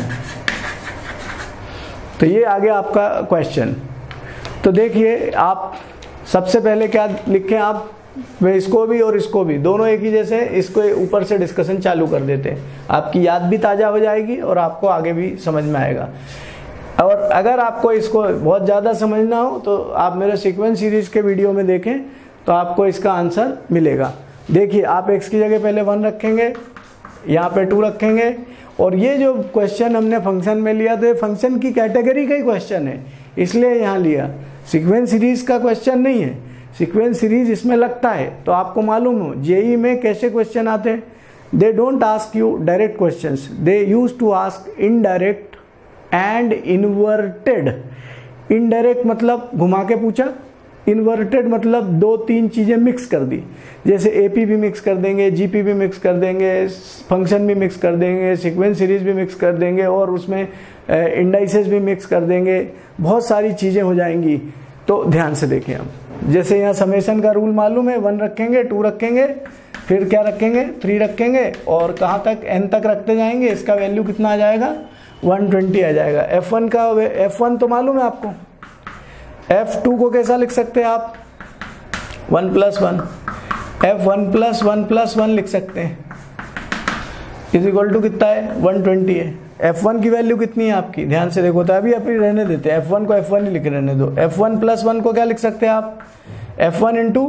तो ये आ गया आपका क्वेश्चन। तो देखिए आप सबसे पहले क्या लिखें आप, वे इसको भी और इसको भी, दोनों एक ही जैसे, इसको ऊपर से डिस्कशन चालू कर देते हैं, आपकी याद भी ताज़ा हो जाएगी और आपको आगे भी समझ में आएगा। और अगर आपको इसको बहुत ज़्यादा समझना हो तो आप मेरे सीक्वेंस सीरीज के वीडियो में देखें, तो आपको इसका आंसर मिलेगा। देखिए आप एक्स की जगह पहले वन रखेंगे, यहाँ पे टू रखेंगे, और ये जो क्वेश्चन हमने फंक्शन में लिया तो ये फंक्शन की कैटेगरी का ही क्वेश्चन है, इसलिए यहाँ लिया। सीक्वेंस सीरीज का क्वेश्चन नहीं है, सीक्वेंस सीरीज इसमें लगता है। तो आपको मालूम हो जेई में कैसे क्वेश्चन आते हैं, they don't ask you direct questions, they use to ask indirect and inverted. Indirect मतलब घुमा के पूछा, इन्वर्टेड मतलब दो तीन चीज़ें मिक्स कर दी, जैसे एपी भी मिक्स कर देंगे, जीपी भी मिक्स कर देंगे, फंक्शन भी मिक्स कर देंगे, सीक्वेंस सीरीज भी मिक्स कर देंगे, और उसमें इंडाइसेस भी मिक्स कर देंगे, बहुत सारी चीज़ें हो जाएंगी। तो ध्यान से देखें हम, जैसे यहाँ समेशन का रूल मालूम है, वन रखेंगे, टू रखेंगे, फिर क्या रखेंगे, थ्री रखेंगे, और कहाँ तक, एन तक रखते जाएंगे। इसका वैल्यू कितना आ जाएगा, वन ट्वेंटी आ जाएगा। एफ वन का, एफ वन तो मालूम है आपको, एफ टू को कैसा लिख सकते हैं आप, one plus one, f one plus one plus one लिख सकते हैं, इज इक्वल टू कितना है, वन ट्वेंटी है। एफ वन की वैल्यू कितनी है आपकी, ध्यान से देखो, तो अभी अभी रहने देते हैं, एफ वन को एफ वन ही लिख रहने दो। एफ वन प्लस वन को क्या लिख सकते हैं आप, f one into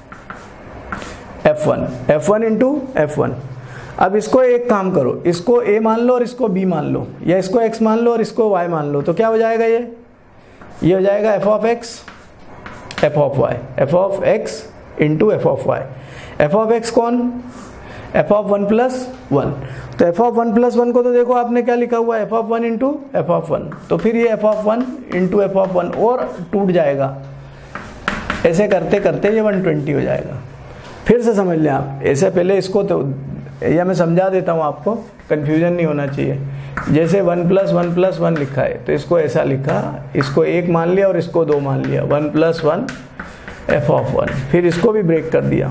f one, f one into f one. अब इसको एक काम करो, इसको ए मान लो और इसको बी मान लो, या इसको एक्स मान लो और इसको वाई मान लो, तो क्या हो जाएगा, ये ये हो जाएगा F of x f of y, f of x into F of y. F of x कौन, f of one plus one. तो F of one plus one को तो देखो आपने क्या लिखा हुआ है, F of one into F of one, तो फिर ये f of one into F of one और टूट जाएगा। ऐसे करते करते ये वन ट्वेंटी हो जाएगा। फिर से समझ लें आप, ऐसे पहले इसको तो या मैं समझा देता हूँ आपको, कंफ्यूजन नहीं होना चाहिए। जैसे one plus one plus one लिखा है, तो इसको ऐसा लिखा, इसको एक मान लिया और इसको दो मान लिया, one plus one F of one, फिर इसको भी ब्रेक कर दिया।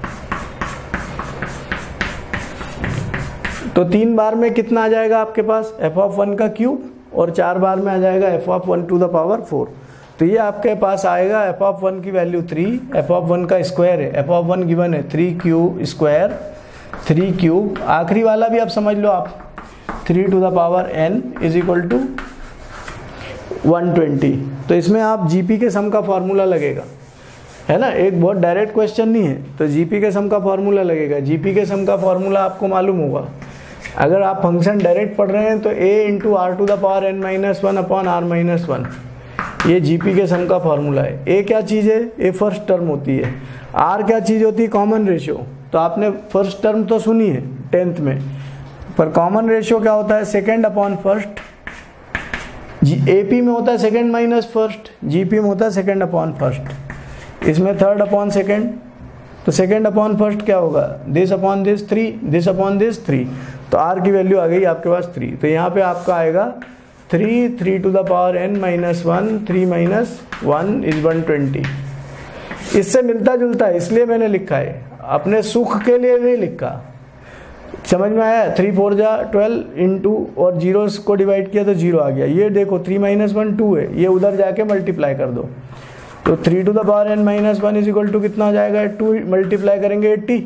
तो तीन बार में कितना आ जाएगा आपके पास, एफ ऑफ वन का क्यूब, और चार बार में आ जाएगा F of one to the power four. तो ये आपके पास आएगा एफ ऑफ वन की value three, f of one का स्क्वायर है, एफ ऑफ वन गिवन है three q square three cube, आखिरी वाला भी आप समझ लो आप, three to the power n is equal to one twenty. तो इसमें आप जीपी के सम का फॉर्मूला लगेगा, है ना, एक बहुत डायरेक्ट क्वेश्चन नहीं है, तो जीपी के सम का फॉर्मूला लगेगा। जीपी के सम का फॉर्मूला आपको मालूम होगा, अगर आप फंक्शन डायरेक्ट पढ़ रहे हैं तो a into r to the power N minus one upon r minus one, ये जीपी के सम का फॉर्मूला है। a क्या चीज़ है, a फर्स्ट टर्म होती है, r क्या चीज़ होती है, कॉमन रेशियो। तो आपने फर्स्ट टर्म तो सुनी है टेंथ में, पर कॉमन रेशियो क्या होता है, सेकेंड अपॉन फर्स्ट। जी एपी में होता है सेकेंड माइनस फर्स्ट, जीपी में होता है सेकेंड अपॉन फर्स्ट, इसमें थर्ड अपॉन सेकेंड। तो सेकेंड अपॉन फर्स्ट क्या होगा, this upon this three, this upon this three, तो आर की वैल्यू आ गई आपके पास थ्री। तो यहाँ पे आपका आएगा three, three to the power N minus one, three minus one is one twenty. इससे मिलता जुलता है इसलिए मैंने लिखा है, अपने सुख के लिए नहीं लिखा। समझ में आया, थ्री फोर जा ट्वेल्व इंटू और जीरो को डिवाइड किया तो जीरो आ गया। ये देखो थ्री माइनस वन टू है, ये उधर जाके मल्टीप्लाई कर दो, तो three to the power N minus one is equal to कितना हो जाएगा, टू मल्टीप्लाई करेंगे एट्टी,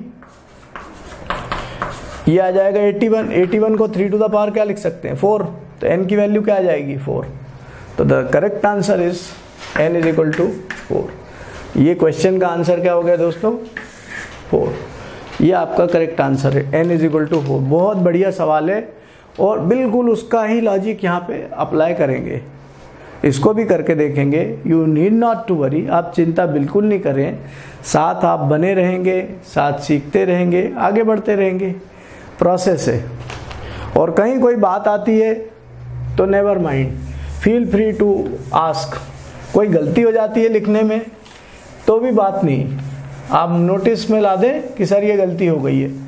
ये आ जाएगा एट्टी वन। एट्टी वन को थ्री टू द पावर क्या लिख सकते हैं, फोर, तो एन की वैल्यू क्या आ जाएगी, फोर। तो the correct answer is n is equal to four. ये क्वेश्चन का आंसर क्या हो गया दोस्तों, फोर। ये आपका करेक्ट आंसर है, n is equal to four. बहुत बढ़िया सवाल है और बिल्कुल उसका ही लॉजिक यहाँ पे अप्लाई करेंगे, इसको भी करके देखेंगे। You need not to worry, आप चिंता बिल्कुल नहीं करें, साथ आप बने रहेंगे, साथ सीखते रहेंगे, आगे बढ़ते रहेंगे, प्रोसेस है। और कहीं कोई बात आती है तो never mind, feel free to ask. कोई गलती हो जाती है लिखने में तो भी बात नहीं, आप नोटिस में ला दें कि सर ये गलती हो गई है,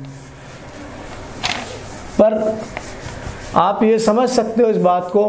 पर आप ये समझ सकते हो इस बात को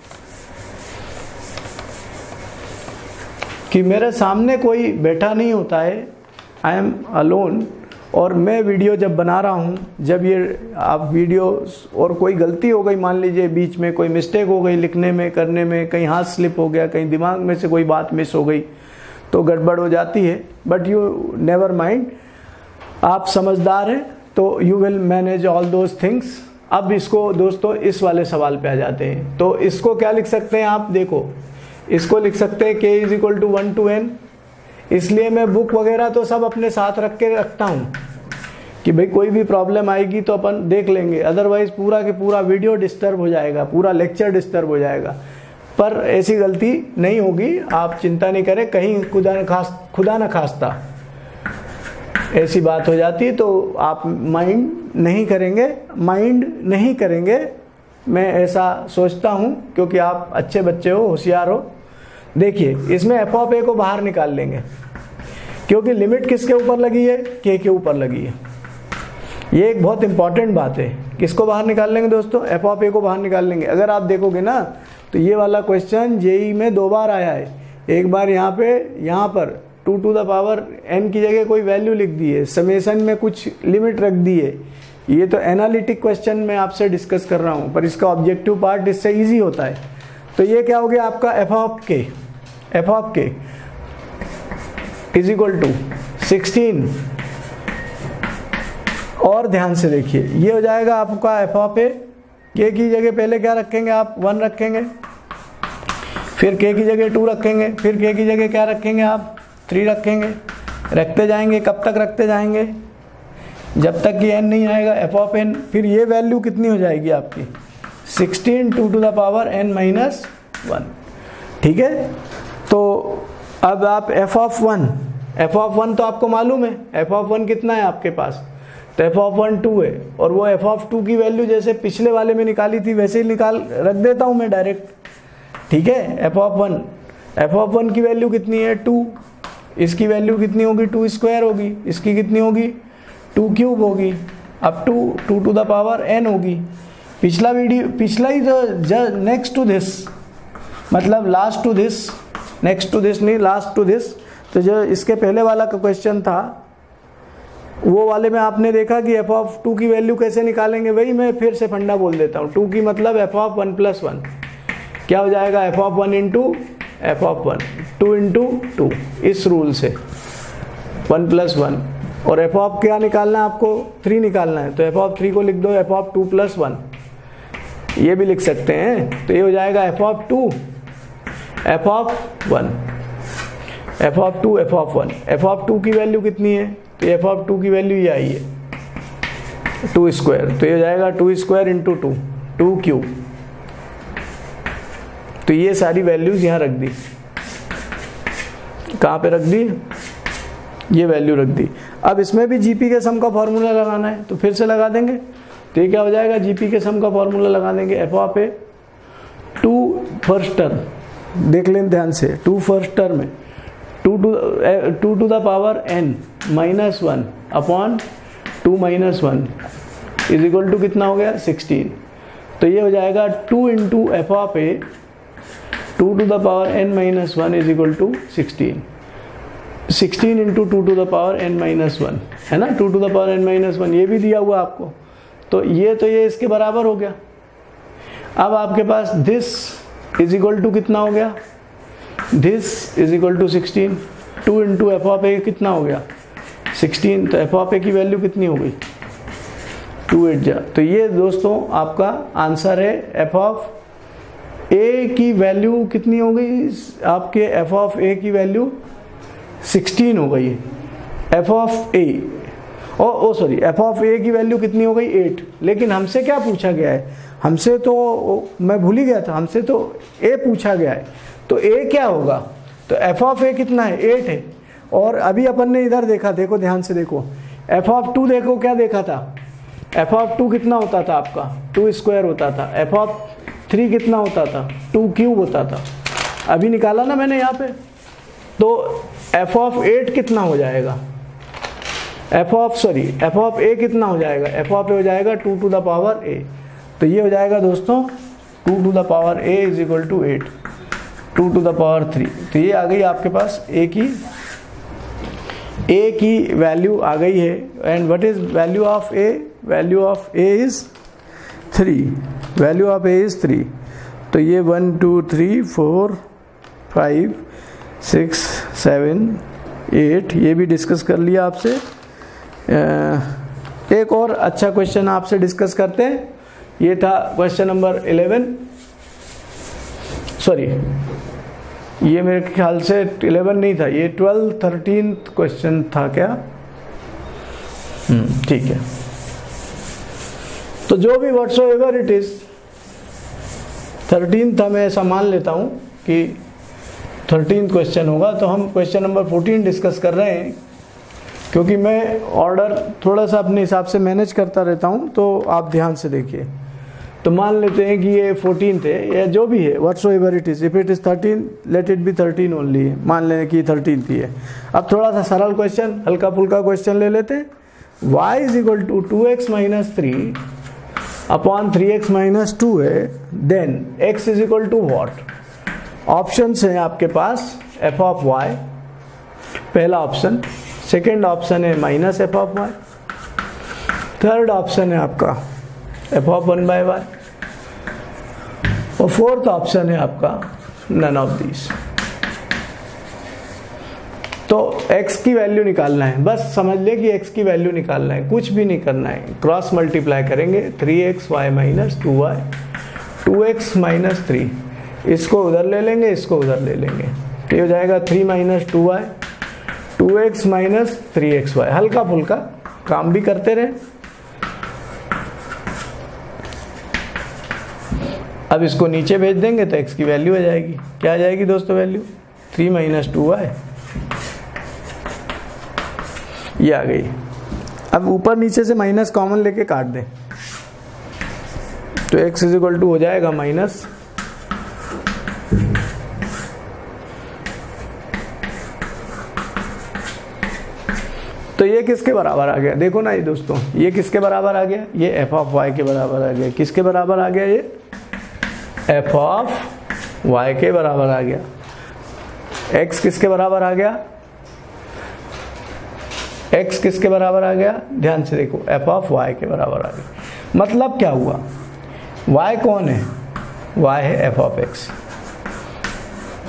कि मेरे सामने कोई बैठा नहीं होता है, आई एम अलोन। और मैं वीडियो जब बना रहा हूँ, जब ये आप वीडियो और कोई गलती हो गई, मान लीजिए बीच में कोई मिस्टेक हो गई लिखने में करने में, कहीं हाथ स्लिप हो गया, कहीं दिमाग में से कोई बात मिस हो गई तो गड़बड़ हो जाती है, बट यू नेवर माइंड, आप समझदार हैं तो you will manage all those things. अब इसको दोस्तों इस वाले सवाल पे आ जाते हैं, तो इसको क्या लिख सकते हैं आप, देखो इसको लिख सकते हैं k is equal to one two n. इसलिए मैं बुक वगैरह तो सब अपने साथ रख के रखता हूँ कि भाई कोई भी प्रॉब्लम आएगी तो अपन देख लेंगे, अदरवाइज पूरा के पूरा वीडियो डिस्टर्ब हो जाएगा, पूरा लेक्चर डिस्टर्ब हो जाएगा। पर ऐसी गलती नहीं होगी, आप चिंता नहीं करें, कहीं खुदा न खास खुदा न खास्ता ऐसी बात हो जाती है तो आप माइंड नहीं करेंगे, माइंड नहीं करेंगे, मैं ऐसा सोचता हूँ, क्योंकि आप अच्छे बच्चे हो, होशियार हो। देखिए इसमें एफ ऑफ ए को बाहर निकाल लेंगे, क्योंकि लिमिट किसके ऊपर लगी है, के के ऊपर लगी है। ये एक बहुत इंपॉर्टेंट बात है, किसको बाहर निकाल लेंगे दोस्तों, एफ ऑफ ए को बाहर निकाल लेंगे। अगर आप देखोगे ना तो ये वाला क्वेश्चन जेई में दो बार आया है, एक बार यहाँ पे, यहाँ पर two to the power n की जगह कोई वैल्यू लिख दी है, समेसन में कुछ लिमिट रख दी है। ये तो एनालिटिक क्वेश्चन मैं आपसे डिस्कस कर रहा हूँ, पर इसका ऑब्जेक्टिव पार्ट इससे ईजी होता है। तो ये क्या हो गया आपका F of k, f of k is equal to sixteen. और ध्यान से देखिए, ये हो जाएगा आपका एफ ऑफ ए, के की जगह पहले क्या रखेंगे आप, वन रखेंगे, फिर के की जगह टू रखेंगे, फिर के की जगह क्या रखेंगे आप, थ्री रखेंगे, रखते जाएंगे। कब तक रखते जाएंगे, जब तक कि एन नहीं आएगा, एफ ऑफ एन। फिर ये वैल्यू कितनी हो जाएगी आपकी, sixteen two to the power N minus one. ठीक है, तो अब आप F of one, F of one तो आपको मालूम है, एफ ऑफ वन कितना है आपके पास, तो एफ ऑफ वन टू है, और वो एफ ऑफ टू की वैल्यू जैसे पिछले वाले में निकाली थी वैसे ही निकाल रख देता हूं मैं डायरेक्ट। ठीक है, F of one, F of one की वैल्यू कितनी है, टू, इसकी वैल्यू कितनी होगी, टू स्क्वायर होगी, इसकी कितनी होगी, टू क्यूब होगी, अब two two to the power n होगी। पिछला वीडियो, पिछला ही जो नेक्स्ट टू दिस, मतलब last to this, next to this नहीं, लास्ट टू दिस। तो जो इसके पहले वाला का क्वेश्चन था वो वाले में आपने देखा कि एफ ऑफ टू की वैल्यू कैसे निकालेंगे, वही मैं फिर से फंडा बोल देता हूँ। टू की मतलब f of one plus one, क्या हो जाएगा, F of one into F of one, two into two, इस रूल से वन प्लस वन, और एफ ऑफ क्या निकालना है आपको, थ्री निकालना है, तो एफ ऑफ थ्री को लिख दो f of two plus one, ये भी लिख सकते हैं। तो ये हो जाएगा F of two f of one, F of two f of one. F of two की वैल्यू कितनी है, तो एफ ऑफ टू की वैल्यू ये आई है टू स्क्वायर, तो ये हो जाएगा two square into two, two cube. तो ये सारी वैल्यूज यहाँ रख दी, कहाँ पे रख दी, ये वैल्यू रख दी। अब इसमें भी जीपी के सम का फॉर्मूला लगाना है, तो फिर से लगा देंगे। तो ये क्या हो जाएगा, जीपी के सम का फॉर्मूला लगा देंगे, F of A two first term, देख लें ध्यान से, टू फर्स्ट टर्म है two two two to the power N minus one upon two minus one is equal to कितना हो गया, सिक्सटीन। तो ये हो जाएगा two into F of A two to the power N minus one is equal to sixteen, sixteen into two to the power N minus one है ना, to to the power N minus one, ये भी दिया हुआ आपको। तो ये तो ये इसके बराबर हो गया। अब आपके पास दिस इज इक्वल टू कितना हो गया, this is equal to sixteen, two into F of A कितना हो गया, सिक्सटीन। तो एफ ऑफ ए की वैल्यू कितनी हो गई, टू एट जा। तो ये दोस्तों आपका आंसर है। एफ ऑफ ए की वैल्यू कितनी हो गई आपके, एफ ऑफ ए की वैल्यू सिक्सटीन हो गई, F of A oh oh sorry F of A की वैल्यू कितनी हो गई, एट। लेकिन हमसे क्या पूछा गया है, हमसे तो मैं भूल ही गया था, हमसे तो ए पूछा गया है। तो ए क्या होगा, तो एफ ऑफ ए कितना है, एट है। और अभी अपन ने इधर देखा, देखो ध्यान से देखो, एफ ऑफ टू देखो क्या देखा था, एफ ऑफ टू कितना होता था आपका, टू स्क्वायर होता था। एफ ऑफ थ्री कितना होता था, टू क्यूब होता था, अभी निकाला ना मैंने यहाँ पे। तो एफ ऑफ एट कितना हो जाएगा, F of sorry F of A कितना हो जाएगा, एफ ऑफ ए हो जाएगा two to the power A. तो ये हो जाएगा दोस्तों two to the power A is equal to eight, two to the power three. तो ये आ गई आपके पास ए की ए की वैल्यू आ गई है। And what is value of A, value of A is three, value of A is three. तो ये one two three four five six seven eight, ये भी डिस्कस कर लिया आपसे। एक और अच्छा क्वेश्चन आपसे डिस्कस करते हैं, ये था क्वेश्चन नंबर इलेवन, सॉरी ये मेरे ख्याल से इलेवन नहीं था, ये ट्वेल्व थर्टीन क्वेश्चन था क्या, हम्म ठीक है। तो जो भी व्हाट्सोएवर इट इज, थर्टीन था, मैं ऐसा मान लेता हूँ कि थर्टीन क्वेश्चन होगा। तो हम क्वेश्चन नंबर फोर्टीन डिस्कस कर रहे हैं, क्योंकि मैं ऑर्डर थोड़ा सा अपने हिसाब से मैनेज करता रहता हूँ, तो आप ध्यान से देखिए। तो मान लेते हैं कि ये फोर्टीन थे, या जो भी है whatsoever it is, if it is thirteen let it be thirteen only, मान लें कि थर्टीन थी है। अब थोड़ा सा सरल क्वेश्चन, हल्का फुल्का क्वेश्चन ले लेते हैं। y is equal to two x minus three upon three X minus two है, then x is equal to what. Option है आपके पास एफ ऑफ वाई, पहला ऑप्शन, सेकेंड ऑप्शन है minus F of Y, third option है आपका F of one by Y, और fourth option है आपका नन ऑफ दिस। तो x की वैल्यू निकालना है, बस समझ ले कि x की वैल्यू निकालना है, कुछ भी नहीं करना है। क्रॉस मल्टीप्लाई करेंगे, three X Y minus two Y, two x minus three, इसको उधर ले लेंगे, इसको उधर ले लेंगे, तो ये हो जाएगा three minus two Y, two x minus three X Y. हल्का फुल्का काम भी करते रहे। अब इसको नीचे भेज देंगे तो x की वैल्यू आ जाएगी, क्या आ जाएगी दोस्तों value, three minus two Y, ये आ गई। अब ऊपर नीचे से माइनस कॉमन लेके काट दें, तो x इज इक्वल टू हो जाएगा माइनस तो ये किसके बराबर आ गया, देखो ना ये दोस्तों, ये किसके बराबर आ गया, ये एफ ऑफ वाई के बराबर आ गया। किसके बराबर आ गया, ये एफ ऑफ वाई के बराबर आ गया। x किसके बराबर आ गया, x किसके बराबर आ गया, ध्यान से देखो, एफ ऑफ वाई के बराबर आ गया। मतलब क्या हुआ, y कौन है, y है एफ ऑफ x।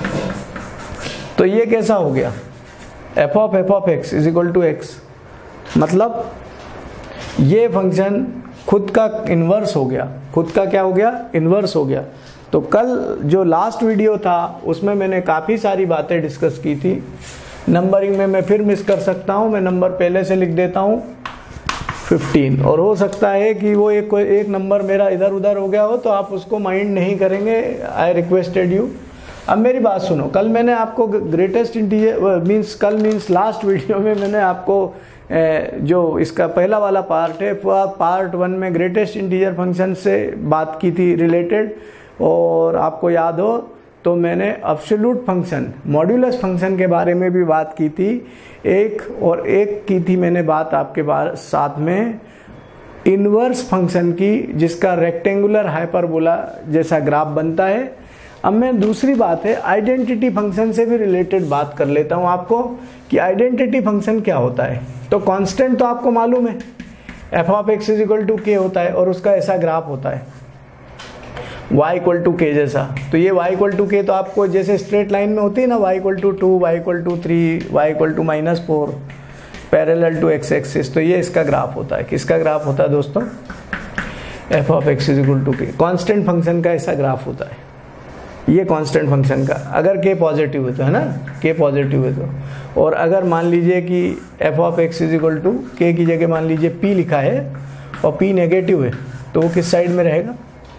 तो ये कैसा हो गया, F of F of x is equal to X, मतलब ये फंक्शन खुद का इन्वर्स हो गया, खुद का क्या हो गया, इन्वर्स हो गया। तो कल जो लास्ट वीडियो था उसमें मैंने काफ़ी सारी बातें डिस्कस की थी। नंबरिंग में मैं फिर मिस कर सकता हूँ, मैं नंबर पहले से लिख देता हूँ फिफ्टीन, और हो सकता है कि वो एक एक नंबर मेरा इधर उधर हो गया हो तो आप उसको माइंड नहीं करेंगे। I requested you. अब मेरी बात सुनो, कल मैंने आपको ग्रेटेस्ट इंटीजर मीन्स कल मीन्स लास्ट वीडियो में मैंने आपको जो इसका पहला वाला पार्ट है, पार्ट वन में ग्रेटेस्ट इंटीजर फंक्शन से बात की थी रिलेटेड, और आपको याद हो तो मैंने एब्सोल्यूट फंक्शन, मॉड्यूलस फंक्शन के बारे में भी बात की थी एक, और एक की थी मैंने बात आपके बार साथ में इनवर्स फंक्शन की, जिसका रेक्टेंगुलर हाइपरबोला जैसा ग्राफ बनता है। अब मैं दूसरी बात है आइडेंटिटी फंक्शन से भी रिलेटेड बात कर लेता हूं आपको कि आइडेंटिटी फंक्शन क्या होता है। तो कांस्टेंट तो आपको मालूम है F of x is equal to K होता है, और उसका ऐसा ग्राफ होता है y इक्वल टू के जैसा। तो ये y इक्वल टू के तो आपको जैसे स्ट्रेट लाइन में होती है ना, y equal to two, Y equal to three, Y equal to minus four parallel to X axis, तो ये इसका ग्राफ होता है। किसका ग्राफ होता है दोस्तों? F of x is equal to K. Constant function का ऐसा ग्राफ होता है, ये कांस्टेंट फंक्शन का, अगर के पॉजिटिव है तो, है ना, के पॉजिटिव है तो। और अगर मान लीजिए कि F of x is equal to K की जगह मान लीजिए p लिखा है और p नेगेटिव है, तो वो किस साइड में रहेगा?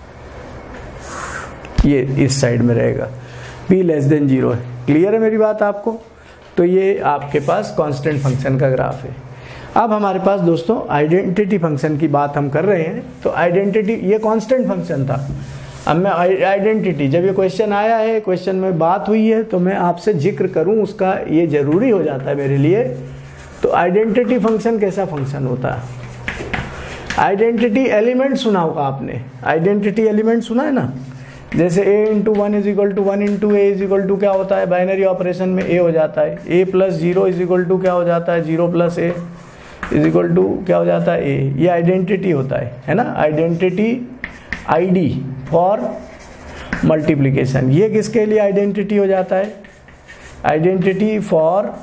ये इस साइड में रहेगा, p लेस देन जीरो है। क्लियर है मेरी बात आपको? तो ये आपके पास कांस्टेंट फंक्शन का ग्राफ है। अब हमारे पास दोस्तों आइडेंटिटी फंक्शन की बात हम कर रहे हैं, तो आइडेंटिटी ये कांस्टेंट फंक्शन था। अब मैं आइडेंटिटी, जब ये क्वेश्चन आया है, क्वेश्चन में बात हुई है, तो मैं आपसे जिक्र करूं उसका, ये जरूरी हो जाता है मेरे लिए। तो आइडेंटिटी फंक्शन कैसा फंक्शन होता है? आइडेंटिटी एलिमेंट सुना होगा आपने, आइडेंटिटी एलिमेंट सुना है ना, जैसे a into one is equal to one into A is equal to क्या होता है, बाइनरी ऑपरेशन में a हो जाता है, a plus zero is equal to क्या हो जाता है, zero plus A is equal to क्या हो जाता है, a। ये आइडेंटिटी होता है, है ना, आइडेंटिटी आईडी फॉर मल्टीप्लिकेशन। ये किसके लिए आइडेंटिटी हो जाता है? Identity for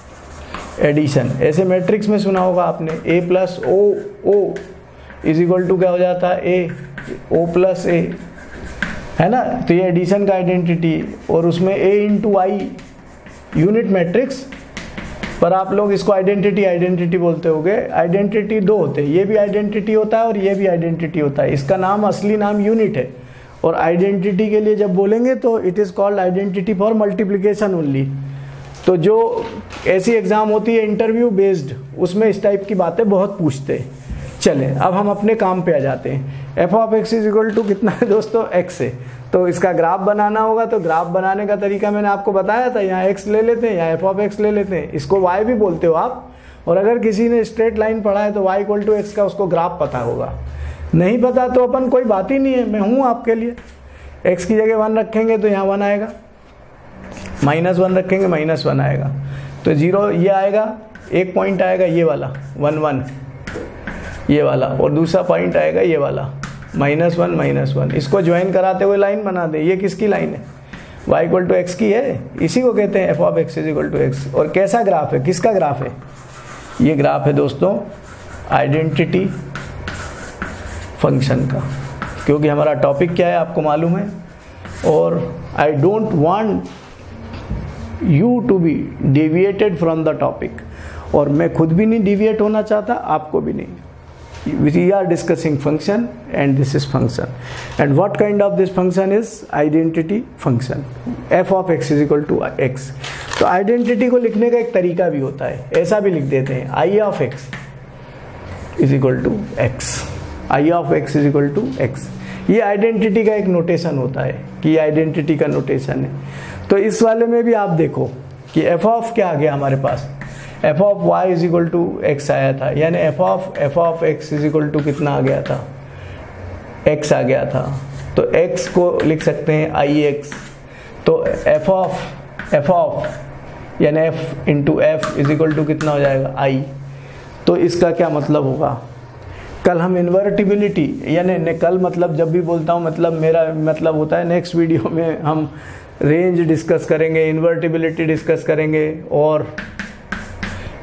addition. ऐसे मैट्रिक्स में सुना होगा आपने, a plus O O is equal to क्या हो जाता है, a, o प्लस ए, है ना। तो ये एडिशन का आइडेंटिटी, और उसमें a into I unit matrix, पर आप लोग इसको आइडेंटिटी आइडेंटिटी बोलते होगे। आइडेंटिटी दो होते हैं, ये भी आइडेंटिटी होता है और ये भी आइडेंटिटी होता है। इसका नाम असली नाम यूनिट है, और आइडेंटिटी के लिए जब बोलेंगे तो it is called identity for multiplication only. तो जो ऐसी एग्जाम होती है इंटरव्यू बेस्ड, उसमें इस टाइप की बातें बहुत पूछते हैं। चले अब हम अपने काम पे आ जाते हैं। F of x is equal to कितना है दोस्तों, एक्स है। तो इसका ग्राफ बनाना होगा, तो ग्राफ बनाने का तरीका मैंने आपको बताया था, यहाँ x ले लेते हैं, यहाँ एफ ऑफ एक्स ले लेते हैं, इसको y भी बोलते हो आप। और अगर किसी ने स्ट्रेट लाइन पढ़ा है तो y इक्वल टू एक्स का उसको ग्राफ पता होगा। नहीं पता तो अपन कोई बात ही नहीं है, मैं हूँ आपके लिए। x की जगह वन रखेंगे तो यहाँ वन आएगा, माइनस वन रखेंगे माइनस वन आएगा, तो जीरो ये आएगा, एक पॉइंट आएगा ये वाला वन वन ये वाला, और दूसरा पॉइंट आएगा ये वाला माइनस वन माइनस वन। इसको ज्वाइन कराते हुए लाइन बना दे। ये किसकी लाइन है? y इक्वल टू एक्स की है, इसी को कहते हैं F of x is equal to x. और कैसा ग्राफ है, किसका ग्राफ है? ये ग्राफ है दोस्तों आइडेंटिटी फंक्शन का, क्योंकि हमारा टॉपिक क्या है आपको मालूम है। और I don't want you to be deviated from the topic, और मैं खुद भी नहीं डिविएट होना चाहता, आपको भी नहीं। We are discussing function and this is function, and what kind of this function is identity function, f of x is equal to x। तो आइडेंटिटी को लिखने का एक तरीका भी होता है, ऐसा भी लिख देते हैं i of x is equal to x, i of x is equal to x। ये आइडेंटिटी का एक नोटेशन होता है कि ये आइडेंटिटी का नोटेशन है। तो इस वाले में भी आप देखो कि f of क्या आ गया हमारे पास, F of Y is equal to X आया था, यानी F of F of x is equal to कितना आ गया था, एक्स आ गया था। तो एक्स को लिख सकते हैं आई एक्स। तो एफ ऑफ एफ ऑफ यानी F into F is equal to कितना हो जाएगा, आई। तो इसका क्या मतलब होगा, कल हम इन्वर्टिबिलिटी, यानी कल मतलब जब भी बोलता हूँ मतलब मेरा मतलब होता है नेक्स्ट वीडियो में हम रेंज डिस्कस करेंगे, इन्वर्टिबिलिटी डिस्कस करेंगे, और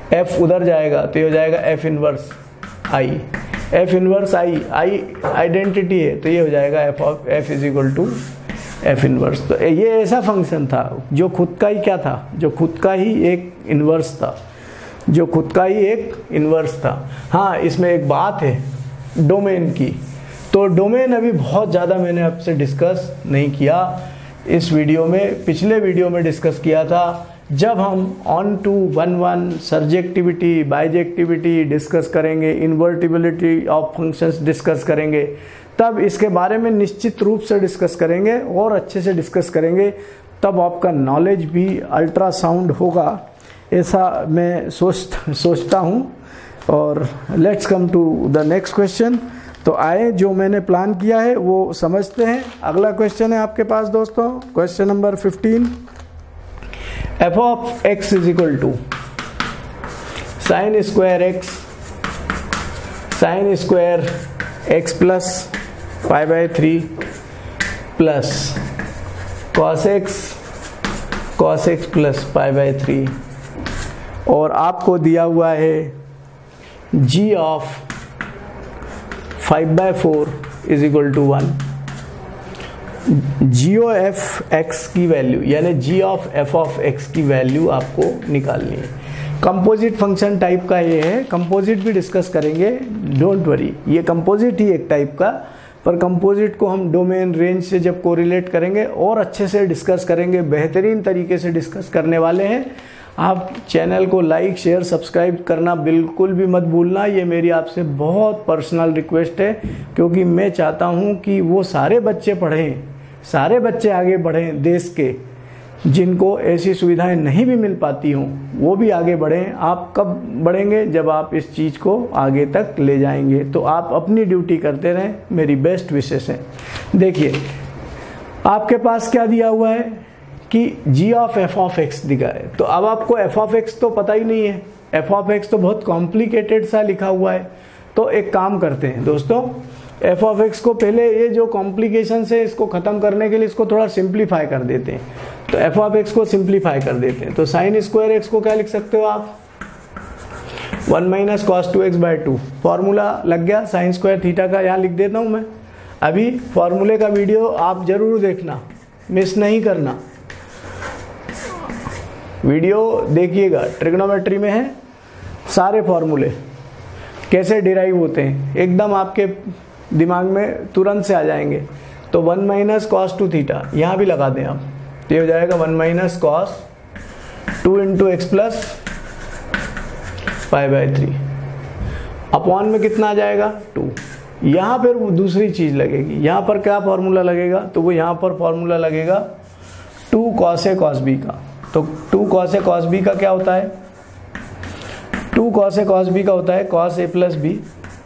एफ उधर जाएगा तो ये हो जाएगा F inverse I, F inverse I, I identity है तो ये हो जाएगा F of F is equal to F inverse. तो ये ऐसा फंक्शन था जो खुद का ही क्या था, जो खुद का ही एक इनवर्स था, जो खुद का ही एक इनवर्स था। हाँ, इसमें एक बात है डोमेन की, तो डोमेन अभी बहुत ज़्यादा मैंने आपसे डिस्कस नहीं किया इस वीडियो में, पिछले वीडियो में डिस्कस किया था जब हम onto one one surjectivity bijectivity discuss करेंगे, इन्वर्टिबिलिटी ऑफ फंक्शंस डिस्कस करेंगे, तब इसके बारे में निश्चित रूप से डिस्कस करेंगे और अच्छे से डिस्कस करेंगे, तब आपका नॉलेज भी अल्ट्रासाउंड होगा, ऐसा मैं सोच सोचता हूँ। और let's come to the next question. तो आए जो मैंने प्लान किया है वो समझते हैं। अगला क्वेश्चन है आपके पास दोस्तों, question number fifteen. F of x is equal to sine square X sine square x plus pi by three plus cos X cos X plus pi by three, और आपको दिया हुआ है जी of five by four is equal to one. G O F X की value यानी G of F of x की value आपको निकालनी है। कंपोजिट फंक्शन टाइप का ये है, कंपोजिट भी डिस्कस करेंगे, डोंट वरी, ये कंपोजिट ही एक टाइप का, पर कंपोजिट को हम डोमेन रेंज से जब कोरिलेट करेंगे और अच्छे से डिस्कस करेंगे, बेहतरीन तरीके से डिस्कस करने वाले हैं। आप चैनल को लाइक शेयर सब्सक्राइब करना बिल्कुल भी मत भूलना, ये मेरी आपसे बहुत पर्सनल रिक्वेस्ट है, क्योंकि मैं चाहता हूँ कि वो सारे बच्चे पढ़ें, सारे बच्चे आगे बढ़ें देश के, जिनको ऐसी सुविधाएं नहीं भी मिल पाती हों वो भी आगे बढ़ें। आप कब बढ़ेंगे? जब आप इस चीज़ को आगे तक ले जाएंगे। तो आप अपनी ड्यूटी करते रहें, मेरी बेस्ट विशेष है। देखिए आपके पास क्या दिया हुआ है कि G of F of X दिखा है, तो अब आपको एफ ऑफ एक्स तो पता ही नहीं है, एफ ऑफ एक्स तो बहुत कॉम्प्लिकेटेड सा लिखा हुआ है। तो एक काम करते हैं दोस्तों, एफ ऑफ एक्स को पहले ये जो कॉम्प्लिकेशन है इसको ख़त्म करने के लिए इसको थोड़ा सिंप्लीफाई कर देते हैं। तो एफ ऑफ एक्स को सिंप्लीफाई कर देते हैं, तो साइन स्क्वायर एक्स को क्या लिख सकते हो आप, one minus cos two X by two. Formula लग गया साइन स्क्वायर थीटा का, यहाँ लिख देता हूँ मैं। अभी फॉर्मूले का वीडियो आप जरूर देखना, मिस नहीं करना, वीडियो देखिएगा। ट्रिग्नोमेट्री में है सारे फॉर्मूले कैसे डिराइव होते हैं, एकदम आपके दिमाग में तुरंत से आ जाएंगे। तो one minus cos two theta यहाँ भी लगा दें आप, तो ये हो जाएगा one minus cos two into X plus pi by three, upon में कितना आ जाएगा टू। यहाँ पर वो दूसरी चीज़ लगेगी, यहाँ पर क्या फॉर्मूला लगेगा, तो वो यहाँ पर फॉर्मूला लगेगा two cos A cos B का। तो two cos A cos B का क्या होता है, two cos A cos B का होता है cos A plus B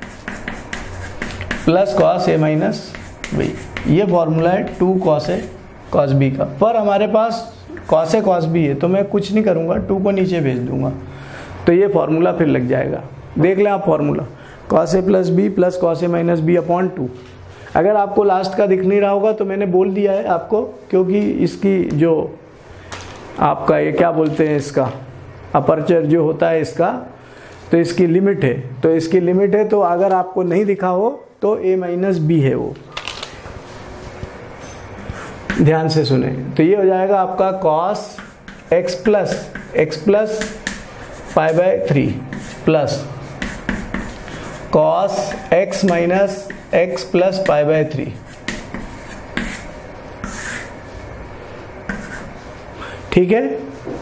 plus cos A minus B. ये फॉर्मूला है two cos A cos B का। पर हमारे पास कॉस ए कॉस बी है तो मैं कुछ नहीं करूँगा, टू को नीचे भेज दूंगा, तो ये फॉर्मूला फिर लग जाएगा। देख लें आप formula, cos A plus B plus cos A minus B upon two. अगर आपको लास्ट का दिख नहीं रहा होगा तो मैंने बोल दिया है आपको, क्योंकि इसकी जो आपका ये क्या बोलते हैं, इसका अपर्चर जो होता है इसका, तो इसकी लिमिट है, तो इसकी लिमिट है। तो अगर आपको नहीं दिखा हो तो ए माइनस बी है वो, ध्यान से सुने। तो ये हो जाएगा आपका cos X plus X plus pi by three plus cos x minus x plus pi by three. ठीक है,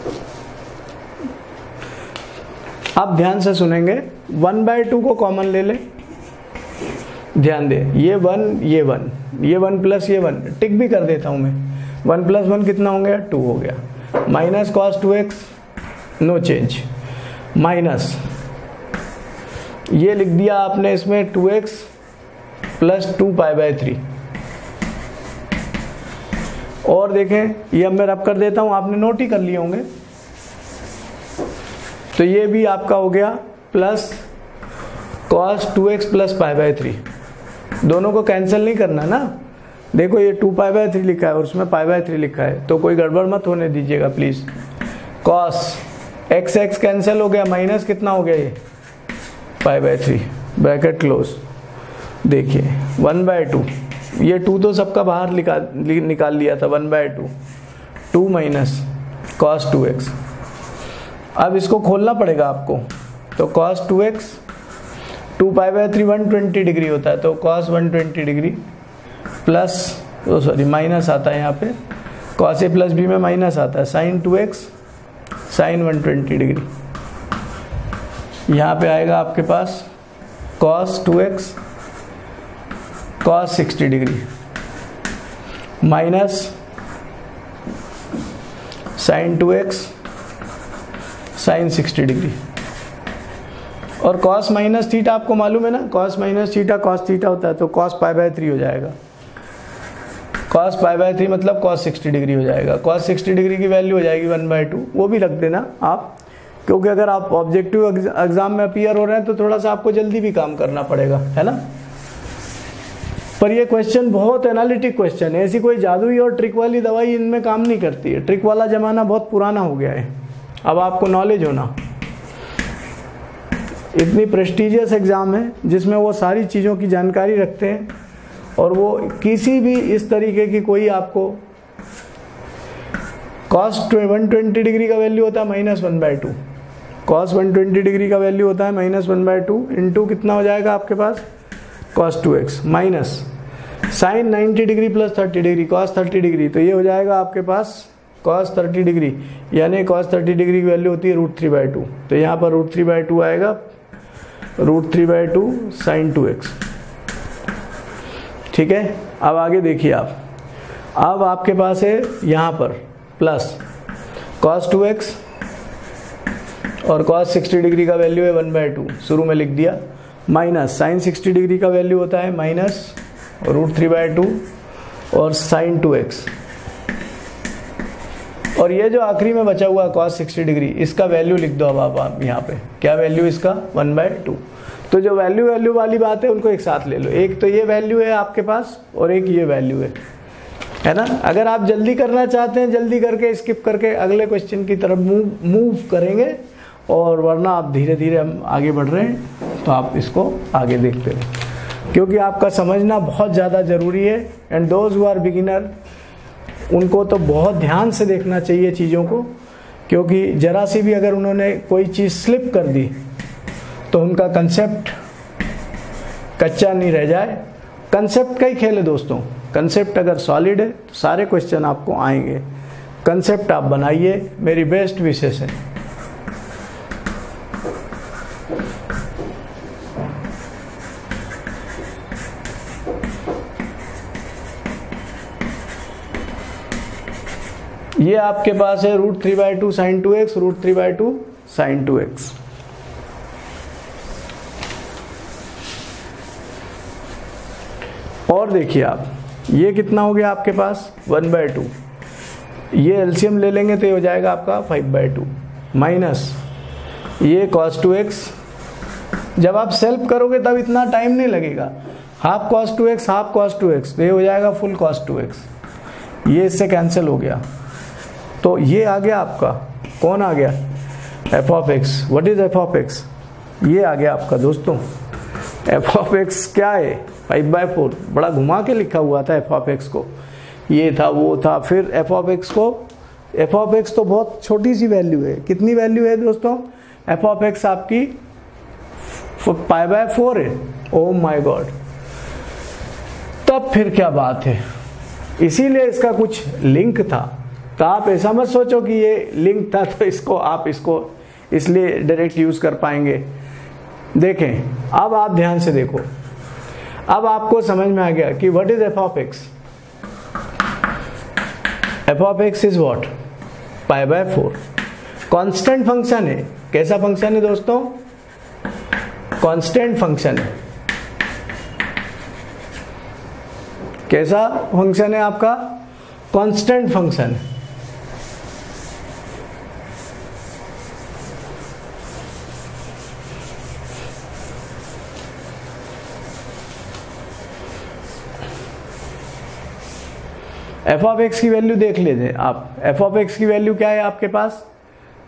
आप ध्यान से सुनेंगे। वन बाय टू को कॉमन ले लें, ध्यान दें, ये वन ये वन ये वन प्लस ये वन, टिक भी कर देता हूं मैं। वन प्लस वन कितना हो गया, टू हो गया। Minus cos two X, no change, minus ये लिख दिया आपने इसमें two x plus two pi by three. और देखें ये अब मैं रब कर देता हूं, आपने नोट ही कर लिए होंगे। तो ये भी आपका हो गया plus cos two x plus pi by three. दोनों को कैंसिल नहीं करना ना, देखो ये टू पाई बाय थ्री लिखा है और उसमें पाई बाय थ्री लिखा है, तो कोई गड़बड़ मत होने दीजिएगा please. Cos X X cancel हो गया, माइनस कितना हो गया ये pi by three, bracket close. देखिए वन बाय टू, ये टू तो सबका बाहर निकाल निकाल लिया था, one by two, two minus cos two X. अब इसको खोलना पड़ेगा आपको, तो cos two X, two pi by three one twenty degree होता है, तो cos one twenty degree plus, oh sorry minus आता है यहाँ पे, कॉस ए प्लस बी में माइनस आता है, sine two x sine one twenty degree. यहाँ पे आएगा आपके पास cos two X cos sixty degree minus sine two x sine sixty degree. और कॉस माइनस थीटा आपको मालूम है ना, cos minus theta cos theta होता है, तो कॉस पाई बाय थ्री हो जाएगा, कॉस पाई बाय थ्री मतलब कॉस सिक्सटी डिग्री हो जाएगा। कॉस सिक्सटी डिग्री की वैल्यू हो जाएगी वन बाय टू, वो भी रख देना आप, क्योंकि अगर आप ऑब्जेक्टिव एग्जाम में अपीयर हो रहे हैं तो थोड़ा सा आपको जल्दी भी काम करना पड़ेगा, है ना। पर ये क्वेश्चन बहुत एनालिटिक क्वेश्चन है, ऐसी कोई जादुई और ट्रिक वाली दवाई इनमें काम नहीं करती है। ट्रिक वाला जमाना बहुत पुराना हो गया है, अब आपको नॉलेज होना। इतनी प्रेस्टिजियस एग्जाम है जिसमें वो सारी चीज़ों की जानकारी रखते हैं, और वो किसी भी इस तरीके की कोई आपको कॉस वन ट्वेंटी डिग्री का वैल्यू होता है minus one by two, cos one twenty degree का वैल्यू होता है minus one by two, into कितना हो जाएगा आपके पास cos two x, minus sine ninety degree plus thirty degree cos thirty degree, तो ये हो जाएगा आपके पास कॉस थर्टी डिग्री, यानी कॉस थर्टी डिग्री की वैल्यू होती है रूट थ्री बाई टू, तो यहाँ पर रूट थ्री बाई टू आएगा, root three by two sine two x. ठीक है, अब आगे देखिए आप, अब आपके पास है यहाँ पर प्लस कॉस टू एक्स और कॉस सिक्सटी डिग्री का वैल्यू है वन बाई टू, शुरू में लिख दिया, माइनस साइन सिक्सटी डिग्री का वैल्यू होता है minus root three by two और साइन टू एक्स, और ये जो आखिरी में बचा हुआ कॉस सिक्सटी डिग्री, इसका वैल्यू लिख दो अब आप, आप यहाँ पे क्या वैल्यू इसका वन बाई टू। तो जो वैल्यू वैल्यू वाली बात है उनको एक साथ ले लो, एक तो ये वैल्यू है आपके पास और एक ये वैल्यू है, है ना। अगर आप जल्दी करना चाहते हैं जल्दी करके स्किप करके अगले क्वेश्चन की तरफ मूव मूव करेंगे, और वरना आप धीरे धीरे हम आगे बढ़ रहे हैं तो आप इसको आगे देखते रहे, क्योंकि आपका समझना बहुत ज़्यादा ज़रूरी है। And those who are beginner, उनको तो बहुत ध्यान से देखना चाहिए चीज़ों को, क्योंकि ज़रा सी भी अगर उन्होंने कोई चीज़ स्लिप कर दी तो उनका कंसेप्ट कच्चा नहीं रह जाए। कंसेप्ट का ही खेल है दोस्तों, कंसेप्ट अगर सॉलिड है तो सारे क्वेश्चन आपको आएंगे। कंसेप्ट आप बनाइए, मेरी बेस्ट विशेष है। ये आपके पास है root three by two sine two x, root three by two sine two x. और देखिए आप, ये कितना हो गया आपके पास वन बाई टू, ये एलसीएम ले लेंगे तो ये हो जाएगा आपका फाइव बाई टू, माइनस ये कॉस टू एक्स। जब आप सेल्फ करोगे तब इतना टाइम नहीं लगेगा, half cos two x half cos two x, तो ये हो जाएगा फुल कॉस टू एक्स, ये इससे कैंसिल हो गया, तो ये आ गया आपका, कौन आ गया F of x. What is f of x, ये आ गया आपका दोस्तों। एफ ऑफ एक्स क्या है, फाइव बाई फोर, बड़ा घुमा के लिखा हुआ था एफ ऑफ एक्स को, ये था वो था, फिर एफ ऑफ एक्स को, एफ ऑफ एक्स तो बहुत छोटी सी वैल्यू है, कितनी वैल्यू है दोस्तों, एफ ऑफ एक्स आपकी पाई बाय फोर है। ओ माय गॉड, तब फिर क्या बात है, इसीलिए इसका कुछ लिंक था। तो आप ऐसा मत सोचो कि ये लिंक था तो इसको आप इसको इसलिए डायरेक्ट यूज कर पाएंगे। देखें, अब आप ध्यान से देखो, अब आपको समझ में आ गया कि what is f of x. F of x is what, pi by four, constant function है। कैसा फंक्शन है दोस्तों, कांस्टेंट फंक्शन है। कैसा फंक्शन है आपका, कांस्टेंट फंक्शन है। एफ ऑफ एक्स की वैल्यू देख लीजिए आप, एफ ऑफ एक्स की वैल्यू क्या है आपके पास,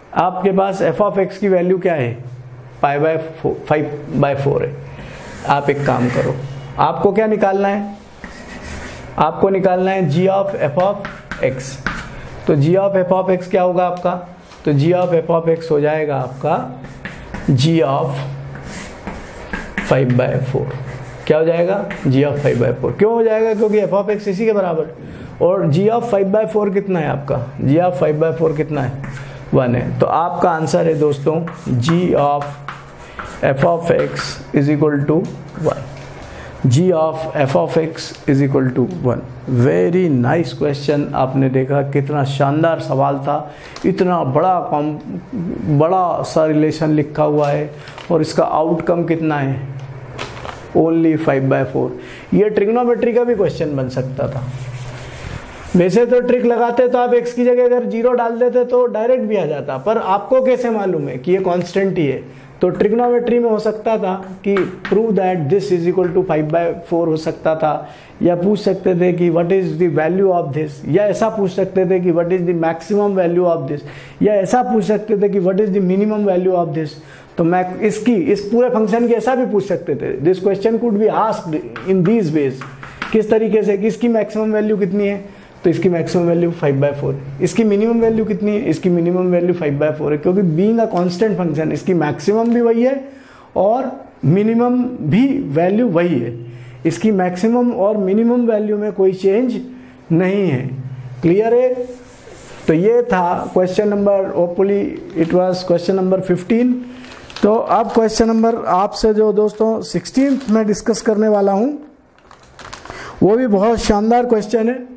आपके पास एफ ऑफ एक्स की वैल्यू क्या है, pi by five by four है। आप एक काम करो, आपको क्या निकालना है, आपको निकालना है जी ऑफ एफ ऑफ एक्स। तो g of F of x क्या होगा आपका, तो g of F of x हो जाएगा आपका g of five by four. क्या हो जाएगा, g of five by four. क्यों हो जाएगा, क्योंकि एफ ऑफ एक्स इसी के बराबर, और g of five by four कितना है आपका, g of five by four कितना है, वन है। तो आपका आंसर है दोस्तों g of F of x is equal to one. G of F of x is equal to one. Very nice question. आपने देखा कितना शानदार सवाल था, इतना बड़ा कॉम बड़ा सा रिलेशन लिखा हुआ है, और इसका आउटकम कितना है, ओनली फाइव बाय फोर। ये ट्रिग्नोमेट्री का भी क्वेश्चन बन सकता था। वैसे तो ट्रिक लगाते तो आप x की जगह अगर जीरो डाल देते तो डायरेक्ट भी आ जाता, पर आपको कैसे मालूम है कि ये कांस्टेंट ही है। तो ट्रिग्नोमेट्री में हो सकता था कि prove that this is equal to five by four हो सकता था, या पूछ सकते थे कि what is the value of this, या ऐसा पूछ सकते थे कि what is the maximum value of this, या ऐसा पूछ सकते थे कि what is the minimum value of this. तो मैं इसकी इस पूरे फंक्शन की ऐसा भी पूछ सकते थे। This question could be asked in these ways. किस तरीके से कि इसकी मैक्सिमम वैल्यू कितनी है, तो इसकी maximum value five by four. इसकी मिनिमम वैल्यू कितनी है, इसकी minimum value five by four है, क्योंकि बीइंग अ कांस्टेंट फंक्शन इसकी मैक्सिमम भी वही है और मिनिमम भी वैल्यू वही है। इसकी मैक्सिमम और मिनिमम वैल्यू में कोई चेंज नहीं है। क्लियर है। तो ये था question number, hopefully it was question number fifteen. तो अब क्वेश्चन नंबर आपसे जो दोस्तों सिक्सटीन में डिस्कस करने वाला हूं, वो भी बहुत शानदार क्वेश्चन है।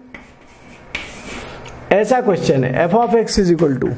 ऐसा क्वेश्चन है, F of x is equal to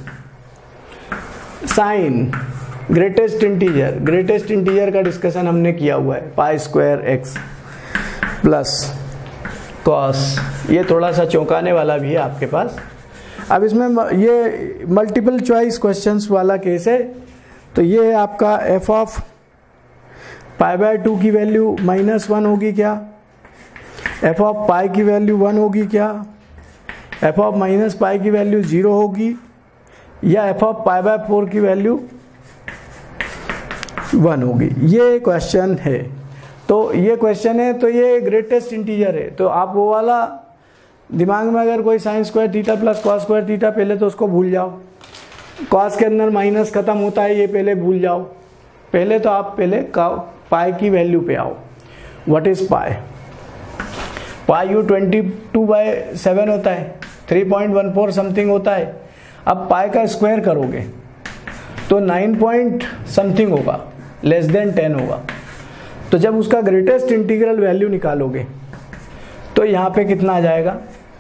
sine greatest integer. Greatest integer का डिस्कशन हमने किया हुआ है, pi square x plus cos. ये थोड़ा सा चौंकाने वाला भी है आपके पास। अब इसमें ये मल्टीपल चॉइस क्वेश्चंस वाला केस है। तो ये आपका F of pi by two की वैल्यू माइनस वन होगी क्या, एफ ऑफ पाई की वैल्यू वन होगी क्या, एफ ऑफ माइनस पाई की वैल्यू जीरो होगी, या f of pi by four की वैल्यू वन होगी। ये क्वेश्चन है। तो ये क्वेश्चन है, तो ये ग्रेटेस्ट इंटीजर है। तो आप वो वाला दिमाग में अगर कोई sine square theta plus cos square theta, पहले तो उसको भूल जाओ। कॉस के अंदर माइनस खत्म होता है, ये पहले भूल जाओ। पहले तो आप पहले पाई की वैल्यू पे आओ। What is pi, pi you twenty two by seven होता है, three point one four something होता है। अब पाई का स्क्वायर करोगे तो नाइन पॉइंट समथिंग होगा, लेस देन टेन होगा। तो जब उसका ग्रेटेस्ट इंटीग्रल वैल्यू निकालोगे तो यहाँ पे कितना आ जाएगा,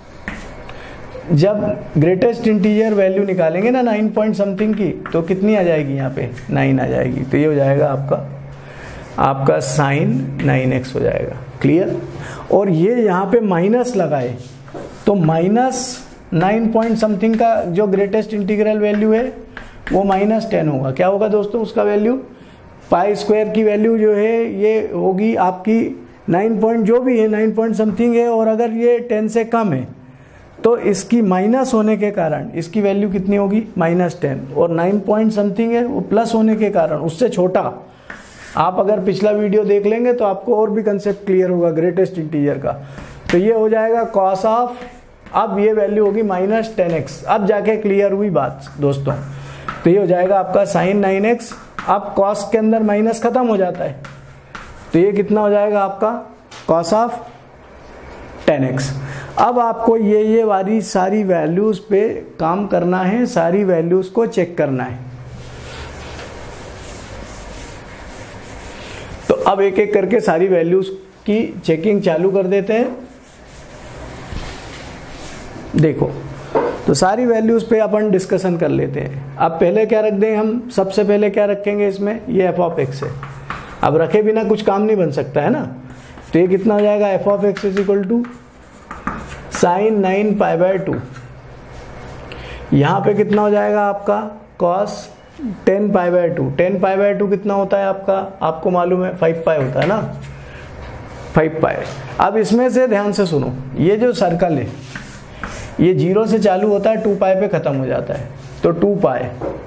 जब ग्रेटेस्ट इंटीजर वैल्यू निकालेंगे ना नाइन पॉइंट समथिंग की, तो कितनी आ जाएगी, यहाँ पे नाइन आ जाएगी। तो ये हो जाएगा आपका आपका साइन नाइन एक्स हो जाएगा। क्लियर। और ये यहाँ पे माइनस लगाए तो माइनस नाइन पॉइंट समथिंग का जो ग्रेटेस्ट इंटीग्रल वैल्यू है वो माइनस टेन होगा। क्या होगा दोस्तों उसका वैल्यू, पाई स्क्वायर की वैल्यू जो है ये होगी आपकी नाइन पॉइंट जो भी है नाइन पॉइंट समथिंग है, और अगर ये टेन से कम है तो इसकी माइनस होने के कारण इसकी वैल्यू कितनी होगी, माइनस टेन। और नाइन पॉइंट समथिंग है वो प्लस होने के कारण उससे छोटा। आप अगर पिछला वीडियो देख लेंगे तो आपको और भी कंसेप्ट क्लियर होगा ग्रेटेस्ट इंटीजर का। तो ये हो जाएगा कॉस ऑफ, अब ये वैल्यू होगी माइनस टेन एक्स। अब जाके क्लियर हुई बात दोस्तों। तो ये हो जाएगा आपका साइन नाइन एक्स। अब कॉस के अंदर माइनस खत्म हो जाता है, तो ये कितना हो जाएगा आपका कॉस ऑफ टेन एक्स। अब आपको ये ये वाली सारी वैल्यूज पे काम करना है, सारी वैल्यूज को चेक करना है। तो अब एक एक करके सारी वैल्यूज की चेकिंग चालू कर देते हैं। देखो, तो सारी वैल्यूज पे अपन डिस्कशन कर लेते हैं। अब पहले क्या रख दें हम, सबसे पहले क्या रखेंगे इसमें, ये एफ ऑफ एक्स है। अब रखे बिना कुछ काम नहीं बन सकता है ना। तो ये कितना हो जाएगा, F of x is equal to sine nine pi by two. यहाँ पे कितना हो जाएगा आपका cos ten pi by two. Ten pi by two कितना होता है आपका, आपको मालूम है फाइव पाई होता है ना, फाइव पाई। अब इसमें से ध्यान से सुनो, ये जो सर्कल है ये जीरो से चालू होता है, टू पाई पे खत्म हो जाता है। तो टू पाई,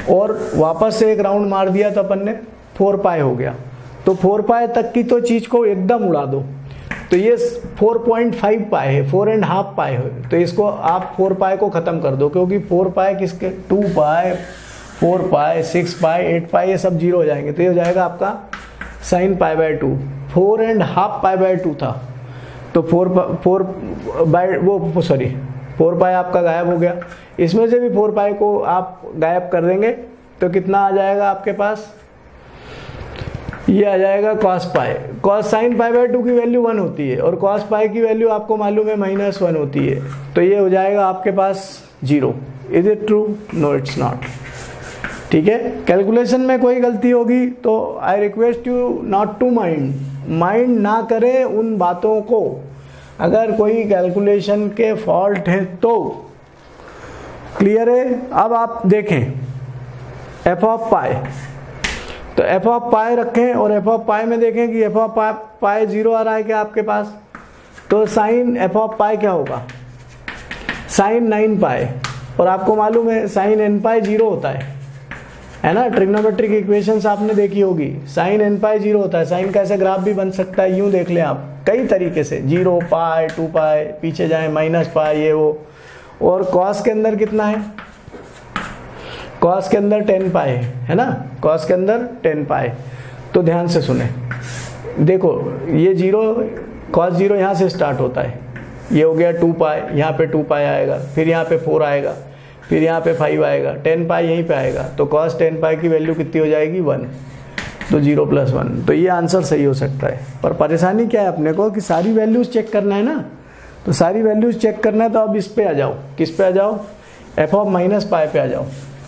और वापस से एक राउंड मार दिया तो अपन ने फोर पाई हो गया। तो फोर पाई तक की तो चीज़ को एकदम उड़ा दो। तो ये फोर पॉइंट फाइव पाई है, फोर एंड हाफ पाई है, तो इसको आप फोर पाई को ख़त्म कर दो, क्योंकि फोर पाई किसके, two pi, four pi, six pi, eight pi, ये सब जीरो हो जाएंगे। तो ये हो जाएगा आपका sine pi by two. Four and half pi by two था, तो फोर फोर बाय वो सॉरी फोर पाई आपका गायब हो गया। इसमें से भी फोर पाई को आप गायब कर देंगे तो कितना आ जाएगा आपके पास, ये आ जाएगा cos pi. Cos sine pi by two की वैल्यू वन होती है और कॉस पाई की वैल्यू आपको मालूम है माइनस वन होती है, तो ये हो जाएगा आपके पास zero. Is it true? No it's not. ठीक है, कैलकुलेशन में कोई गलती होगी तो I request you not to mind, mind ना करें उन बातों को। अगर कोई कैलकुलेशन के फॉल्ट है तो क्लियर है। अब आप देखें एफ ऑफ पाई, तो एफ ऑफ पाई रखें और एफ ऑफ पाई में देखें कि F of pi pi zero आ रहा है क्या आपके पास, तो साइन एफ ऑफ पाई क्या होगा, साइन नाइन पाई, और आपको मालूम है साइन एन पाई जीरो होता है, है ना। ट्रिग्नोमेट्रिक इक्वेशंस आपने देखी होगी, साइन एन पाई जीरो होता है। साइन का ऐसा ग्राफ भी बन सकता है, यूं देख लें आप कई तरीके से, जीरो पाई, टू पाई, पीछे जाए माइनस पाई, ये वो। और कॉस के अंदर कितना है, कॉस के अंदर टेन पाई है, है ना, कॉस के अंदर टेन पाई। तो ध्यान से सुने, देखो ये जीरो, कॉस जीरो यहाँ से स्टार्ट होता है, ये हो गया टू पाई, यहाँ पे टू पाई आएगा, फिर यहाँ पे फोर आएगा, फिर यहाँ पे फाइव आएगा, टेन पाई यहीं पे आएगा, तो कॉस टेन पाई की वैल्यू कितनी हो जाएगी, वन। तो जीरो प्लस वन, तो ये आंसर सही हो सकता है। पर परेशानी क्या है अपने को कि सारी वैल्यूज चेक करना है ना, तो सारी वैल्यूज चेक करना है, तो अब इस पे आ जाओ, किस पे आ जाओ, एफ ऑफ माइनस पाई पे आ जाओ।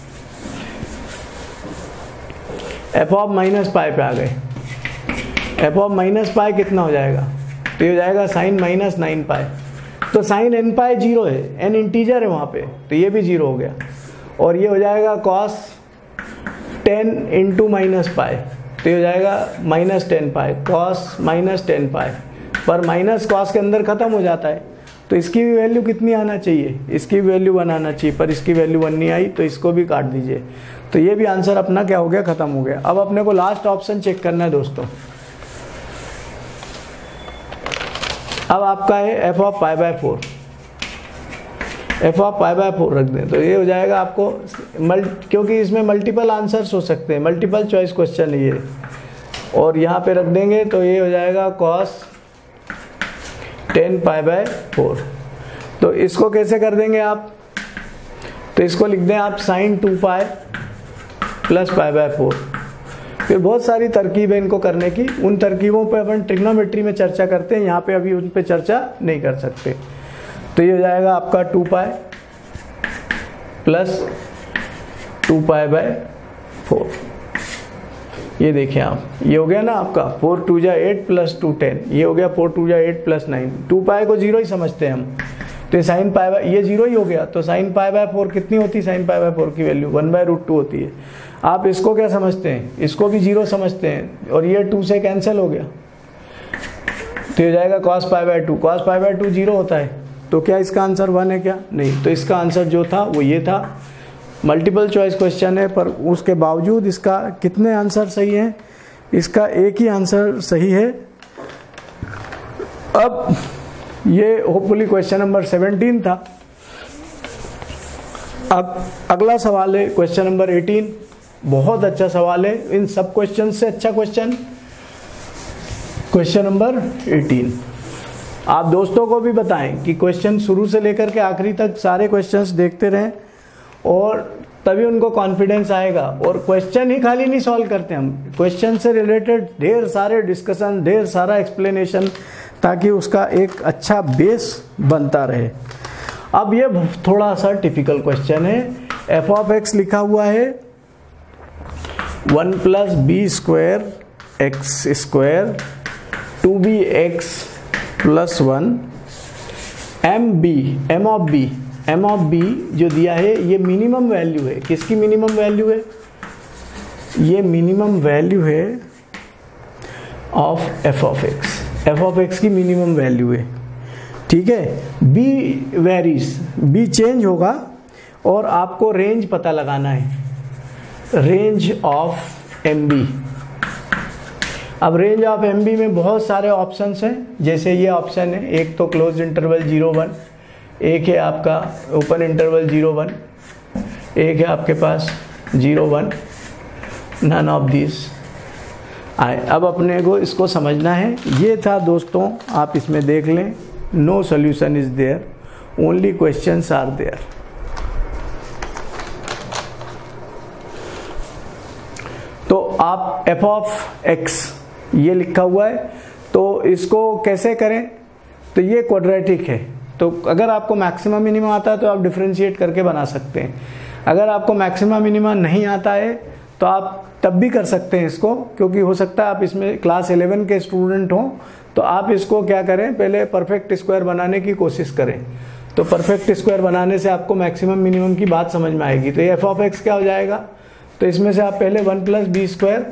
एफ ऑफ माइनस पाई पे आ गए, एफ ऑफ माइनस पाई कितना हो जाएगा, तो ये हो जाएगा साइन माइनस नाइन पाई। तो साइन एन पाई जीरो है, एन इंटीजर है वहाँ पे, तो ये भी जीरो हो गया। और ये हो जाएगा cos ten into minus pi, तो ये हो जाएगा minus ten pi, cos minus ten pi. पर माइनस कॉस के अंदर ख़त्म हो जाता है, तो इसकी भी वैल्यू कितनी आना चाहिए, इसकी भी वैल्यू वन आना चाहिए, पर इसकी वैल्यू वन नहीं आई, तो इसको भी काट दीजिए। तो ये भी आंसर अपना क्या हो गया, ख़त्म हो गया। अब अपने को लास्ट ऑप्शन चेक करना है दोस्तों। अब आपका है F of pi by four, f of pi by four रख दें, तो ये हो जाएगा आपको मल्ट, क्योंकि इसमें मल्टीपल आंसर्स हो सकते हैं, मल्टीपल चॉइस क्वेश्चन है ये, और यहाँ पे रख देंगे तो ये हो जाएगा cos ten pi by four. तो इसको कैसे कर देंगे आप, तो इसको लिख दें आप sine two pi plus pi by four. फिर बहुत सारी तरकीब है इनको करने की, उन तरकीबों पे अपन ट्रिग्नोमेट्री में चर्चा करते हैं, यहाँ पे अभी उन पे चर्चा नहीं कर सकते। तो ये हो जाएगा आपका two pi plus two pi by four. ये देखिए आप, ये हो गया ना आपका फोर टू जा एट प्लस टू टेन, ये हो गया फोर टू जा eight plus nine. Two pi को जीरो ही समझते हैं हम, तो साइन पाई बाय, ये जीरो ही हो गया, तो साइन पाई बाय फोर कितनी होती है, साइन पाई बाय फोर की value one by root two होती है। आप इसको क्या समझते हैं, इसको भी जीरो समझते हैं, और ये टू से कैंसिल हो गया, तो ये जाएगा cos pi by two. Cos pi by two zero होता है, तो क्या इसका आंसर वन है क्या, नहीं। तो इसका आंसर जो था वो ये था। मल्टीपल चॉइस क्वेश्चन है, पर उसके बावजूद इसका कितने आंसर सही हैं, इसका एक ही आंसर सही है। अब ये होपफुली क्वेश्चन नंबर सेवनटीन था। अब अगला सवाल है क्वेश्चन नंबर एटीन। बहुत अच्छा सवाल है, इन सब क्वेश्चन से अच्छा क्वेश्चन क्वेश्चन नंबर एटीन। आप दोस्तों को भी बताएं कि क्वेश्चन शुरू से लेकर के आखिरी तक सारे क्वेश्चंस देखते रहें, और तभी उनको कॉन्फिडेंस आएगा। और क्वेश्चन ही खाली नहीं सॉल्व करते हम, क्वेश्चन से रिलेटेड ढेर सारे डिस्कशन, ढेर सारा एक्सप्लेनेशन, ताकि उसका एक अच्छा बेस बनता रहे। अब ये थोड़ा सा टिपिकल क्वेश्चन है। एफ ऑफ एक्स लिखा हुआ है one plus B square x square two b x plus one, m B, m of b, m of b जो दिया है ये मिनिमम वैल्यू है। किसकी मिनिमम वैल्यू है, ये मिनिमम वैल्यू है of F of x, f of x की मिनिमम वैल्यू है। ठीक है, बी वेरीज, बी चेंज होगा, और आपको रेंज पता लगाना है। Range of m b. अब रेंज ऑफ एम बी में बहुत सारे ऑप्शंस हैं, जैसे ये ऑप्शन है, एक तो क्लोज इंटरवल जीरो वन, एक है आपका ओपन इंटरवल जीरो वन, एक है आपके पास zero one, none of this आए। अब अपने को इसको समझना है। ये था दोस्तों, आप इसमें देख लें, no solution is there, only questions are there. तो आप एफ ऑफ एक्स ये लिखा हुआ है, तो इसको कैसे करें, तो ये क्वाड्रेटिक है, तो अगर आपको मैक्सिमम मिनिमम आता है तो आप डिफरेंशिएट करके बना सकते हैं। अगर आपको मैक्सिमम मिनिमम नहीं आता है तो आप तब भी कर सकते हैं इसको, क्योंकि हो सकता है आप इसमें क्लास इलेवन के स्टूडेंट हों, तो आप इसको क्या करें, पहले परफेक्ट स्क्वायर बनाने की कोशिश करें। तो परफेक्ट स्क्वायर बनाने से आपको मैक्सिमम मिनिमम की बात समझ में आएगी। तो ये एफ ऑफ एक्स क्या हो जाएगा, तो इसमें से आप पहले one plus B square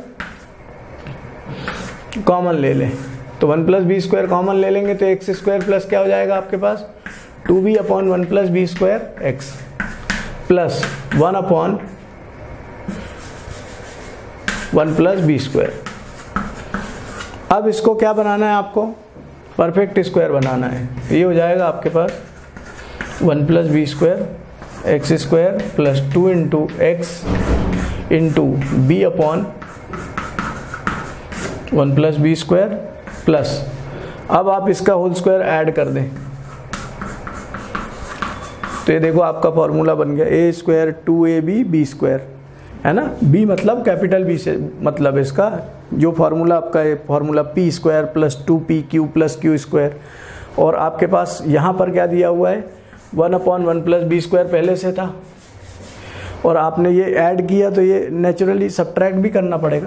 common ले लें, तो one plus B square common ले लेंगे तो एक्स स्क्वायर प्लस क्या हो जाएगा आपके पास, two b upon one plus B square x plus one upon one plus B square. अब इसको क्या बनाना है आपको, परफेक्ट स्क्वायर बनाना है। ये हो जाएगा आपके पास one plus B square x square plus two into x into b upon one plus B square plus, अब आप इसका होल स्क्वायर ऐड कर दें, तो ये देखो आपका फॉर्मूला बन गया a square two a b b square, है ना। बी मतलब कैपिटल बी से मतलब इसका जो फार्मूला आपका है, formula P square plus two P Q plus Q square, और आपके पास यहाँ पर क्या दिया हुआ है, one upon one plus B square पहले से था, और आपने ये ऐड किया तो ये नेचुरली सब्ट्रैक्ट भी करना पड़ेगा।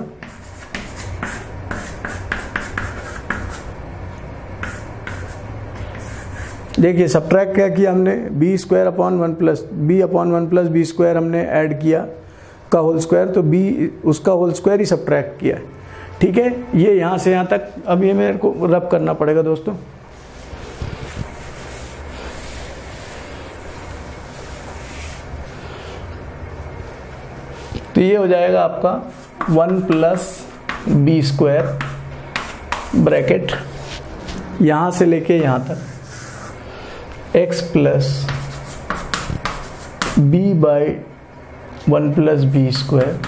देखिए सब्ट्रैक्ट क्या किया हमने, B square upon one plus B upon one plus B square हमने ऐड किया का होल स्क्वायर, तो बी उसका होल स्क्वायर ही सब्ट्रैक्ट किया है, ठीक है। ये यहाँ से यहाँ तक, अब ये मेरे को रब करना पड़ेगा दोस्तों। तो ये हो जाएगा आपका one plus B square bracket यहाँ से लेके यहाँ तक X plus B by one plus B square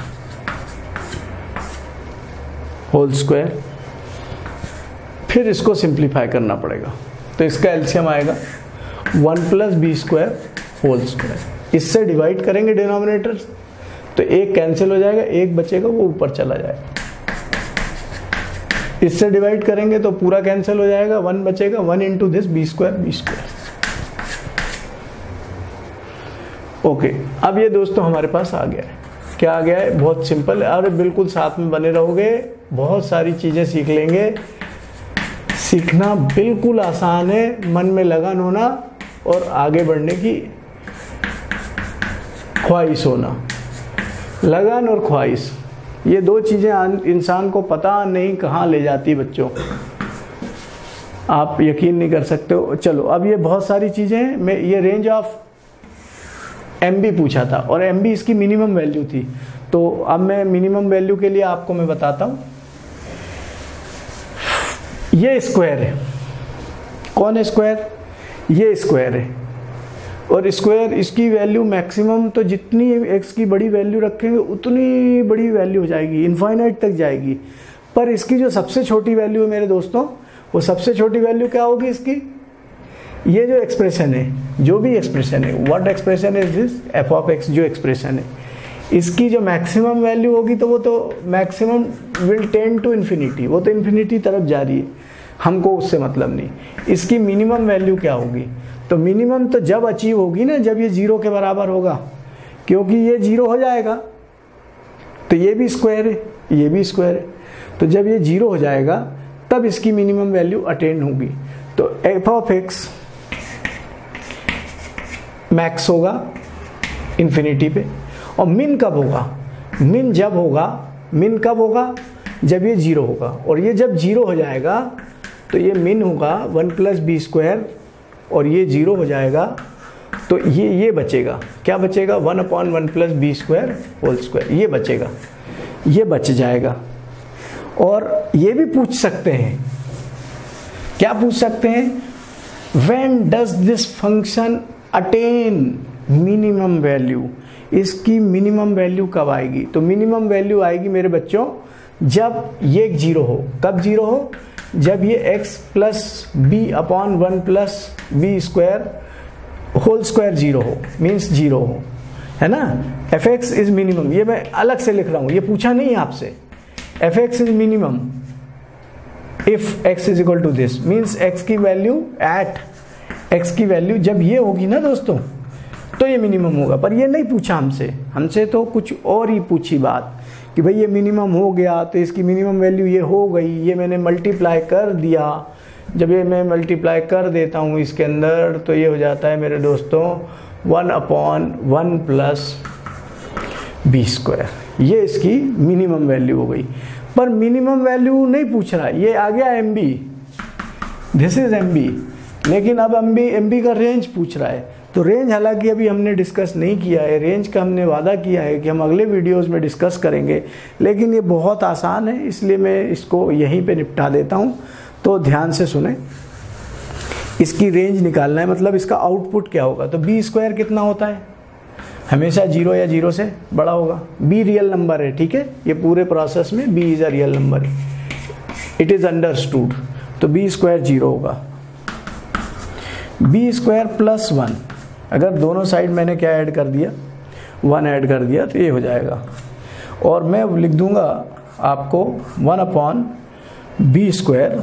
whole square, फिर इसको सिंप्लीफाई करना पड़ेगा, तो इसका एलसीएम आएगा one plus B square whole square. इससे डिवाइड करेंगे डिनोमिनेटर, तो एक कैंसिल हो जाएगा, एक बचेगा वो ऊपर चला जाएगा। इससे डिवाइड करेंगे तो पूरा कैंसिल हो जाएगा, वन बचेगा, one into this B square B square. Okay, अब ये दोस्तों हमारे पास आ गया है। क्या आ गया है, बहुत सिंपल, और बिल्कुल साथ में बने रहोगे, बहुत सारी चीजें सीख लेंगे। सीखना बिल्कुल आसान है, मन में लगन होना और आगे बढ़ने की ख्वाहिश होना। लगन और ख्वाहिश, ये दो चीजें इंसान को पता नहीं कहाँ ले जाती बच्चों, आप यकीन नहीं कर सकते हो। चलो अब ये बहुत सारी चीजें हैं, मैं ये रेंज ऑफ एम बी पूछा था और एम बी इसकी मिनिमम वैल्यू थी, तो अब मैं मिनिमम वैल्यू के लिए आपको मैं बताता हूं। ये स्क्वायर है, कौन है स्क्वायर, ये स्क्वायर है, और स्क्वायर इसकी वैल्यू मैक्सिमम, तो जितनी एक्स की बड़ी वैल्यू रखेंगे उतनी बड़ी वैल्यू हो जाएगी, इनफाइनाइट तक जाएगी। पर इसकी जो सबसे छोटी वैल्यू है मेरे दोस्तों, वो सबसे छोटी वैल्यू क्या होगी इसकी, ये जो एक्सप्रेशन है, जो भी एक्सप्रेशन है, what expression is this, F of X जो एक्सप्रेशन है, इसकी जो मैक्सिमम वैल्यू होगी तो वो तो maximum will tend to infinity, वो तो इन्फिनिटी तरफ जा रही है, हमको उससे मतलब नहीं। इसकी मिनिमम वैल्यू क्या होगी, तो मिनिमम तो जब अचीव होगी ना, जब ये जीरो के बराबर होगा, क्योंकि ये जीरो हो जाएगा तो ये भी स्क्वायर है, ये भी स्क्वायर है, तो जब ये जीरो हो जाएगा तब इसकी मिनिमम वैल्यू अटेन होगी। तो एफ ऑफ एक्स मैक्स होगा इन्फिनिटी पे, और मिन कब होगा, मिन जब होगा, मिन कब होगा, जब ये जीरो होगा, और ये जब जीरो हो जाएगा तो ये मिन होगा वन प्लस बी स्क्वायर, और ये जीरो हो जाएगा, तो ये ये बचेगा, क्या बचेगा, one upon one plus B square whole square, ये बचेगा, ये बच जाएगा। और ये भी पूछ सकते हैं, क्या पूछ सकते हैं, when does this function attain minimum value, इसकी मिनिमम वैल्यू कब आएगी। तो मिनिमम वैल्यू आएगी मेरे बच्चों जब ये जीरो हो। कब जीरो हो, जब ये x plus B upon one plus B square whole square zero हो, मीन्स जीरो हो, है ना। एफ एक्स इज मिनिमम, ये मैं अलग से लिख रहा हूं, ये पूछा नहीं आपसे। F X is minimum if x is equal to this, means x की वैल्यू एट x की वैल्यू जब ये होगी ना दोस्तों तो ये मिनिमम होगा। पर ये नहीं पूछा हमसे, हमसे तो कुछ और ही पूछी बात कि भाई ये मिनिमम हो गया तो इसकी मिनिमम वैल्यू ये हो गई, ये मैंने मल्टीप्लाई कर दिया। जब ये मैं मल्टीप्लाई कर देता हूँ इसके अंदर तो ये हो जाता है मेरे दोस्तों one upon one plus B square, ये इसकी मिनिमम वैल्यू हो गई। पर मिनिमम वैल्यू नहीं पूछ रहा, ये आ गया M B, this is M B, लेकिन अब एम बी एम बी का रेंज पूछ रहा है। तो रेंज हालांकि अभी हमने डिस्कस नहीं किया है, रेंज का हमने वादा किया है कि हम अगले वीडियोस में डिस्कस करेंगे, लेकिन ये बहुत आसान है इसलिए मैं इसको यहीं पे निपटा देता हूँ। तो ध्यान से सुने, इसकी रेंज निकालना है, मतलब इसका आउटपुट क्या होगा। तो बी स्क्वायर कितना होता है, हमेशा जीरो या जीरो से बड़ा होगा। बी रियल नंबर है, ठीक है, ये पूरे प्रोसेस में B is a real number, it is understood. तो बी स्क्वायर जीरो होगा। बी स्क्वायर प्लस वन, अगर दोनों साइड मैंने क्या ऐड कर दिया, वन ऐड कर दिया तो ये हो जाएगा। और मैं लिख दूंगा आपको one upon B square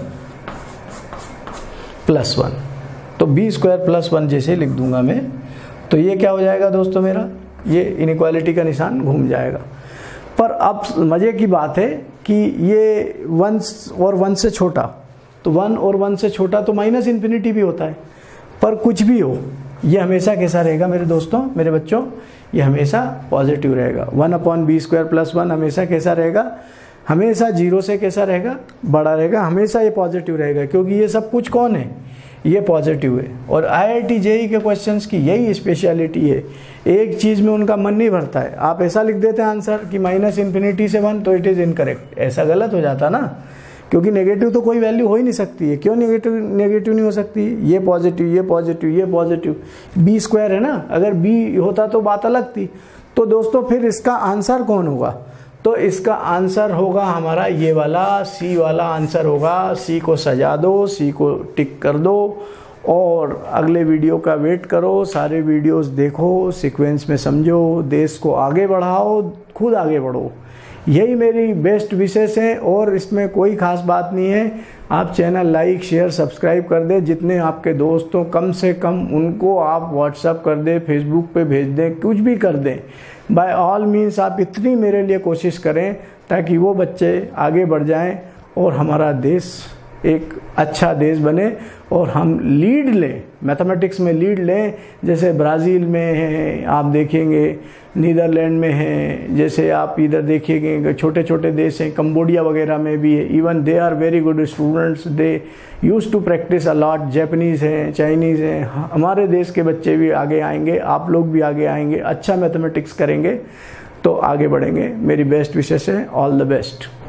plus one. तो बी स्क्वायर प्लस वन जैसे लिख दूंगा मैं, तो ये क्या हो जाएगा दोस्तों, मेरा ये इनइक्वालिटी का निशान घूम जाएगा। पर अब मज़े की बात है कि ये वन और वन से छोटा, तो वन और वन से छोटा तो माइनस इन्फिनिटी भी होता है। पर कुछ भी हो, ये हमेशा कैसा रहेगा मेरे दोस्तों, मेरे बच्चों, ये हमेशा पॉजिटिव रहेगा। One upon B square plus one हमेशा कैसा रहेगा, हमेशा जीरो से कैसा रहेगा, बड़ा रहेगा, हमेशा ये पॉजिटिव रहेगा, क्योंकि ये सब कुछ कौन है, ये पॉजिटिव है। और आई आई टी जे ई के क्वेश्चंस की यही स्पेशलिटी है, एक चीज़ में उनका मन नहीं भरता है। आप ऐसा लिख देते हैं आंसर कि माइनस इन्फिनिटी से वन, तो इट इज़ इनकरेक्ट, ऐसा गलत हो जाता ना, क्योंकि नेगेटिव तो कोई वैल्यू हो ही नहीं सकती है। क्यों नेगेटिव नेगेटिव नहीं हो सकती, ये पॉजिटिव ये पॉजिटिव ये पॉजिटिव, बी स्क्वायर है ना, अगर बी होता तो बात अलग थी। तो दोस्तों फिर इसका आंसर कौन होगा, तो इसका आंसर होगा हमारा ये वाला, सी वाला आंसर होगा। सी को सजा दो, सी को टिक कर दो और अगले वीडियो का वेट करो, सारे वीडियोस देखो, सीक्वेंस में समझो, देश को आगे बढ़ाओ, खुद आगे बढ़ो। यही मेरी बेस्ट विशेष है और इसमें कोई खास बात नहीं है। आप चैनल लाइक शेयर सब्सक्राइब कर दें, जितने आपके दोस्तों कम से कम उनको आप व्हाट्सअप कर दें, फेसबुक पे भेज दें, कुछ भी कर दें। बाय ऑल मीन्स आप इतनी मेरे लिए कोशिश करें ताकि वो बच्चे आगे बढ़ जाएं और हमारा देश एक अच्छा देश बने और हम लीड लें, मैथमेटिक्स में लीड लें। जैसे ब्राज़ील में है, आप देखेंगे नीदरलैंड में है, जैसे आप इधर देखिएगा छोटे छोटे देश हैं, कंबोडिया वगैरह में भी है। Even they are very good students, they use to practice a lot. Japanese हैं, चाइनीज़ हैं, हमारे देश के बच्चे भी आगे आएंगे, आप लोग भी आगे आएंगे, अच्छा मैथमेटिक्स करेंगे तो आगे बढ़ेंगे। मेरी बेस्ट विशेष है, ऑल द बेस्ट।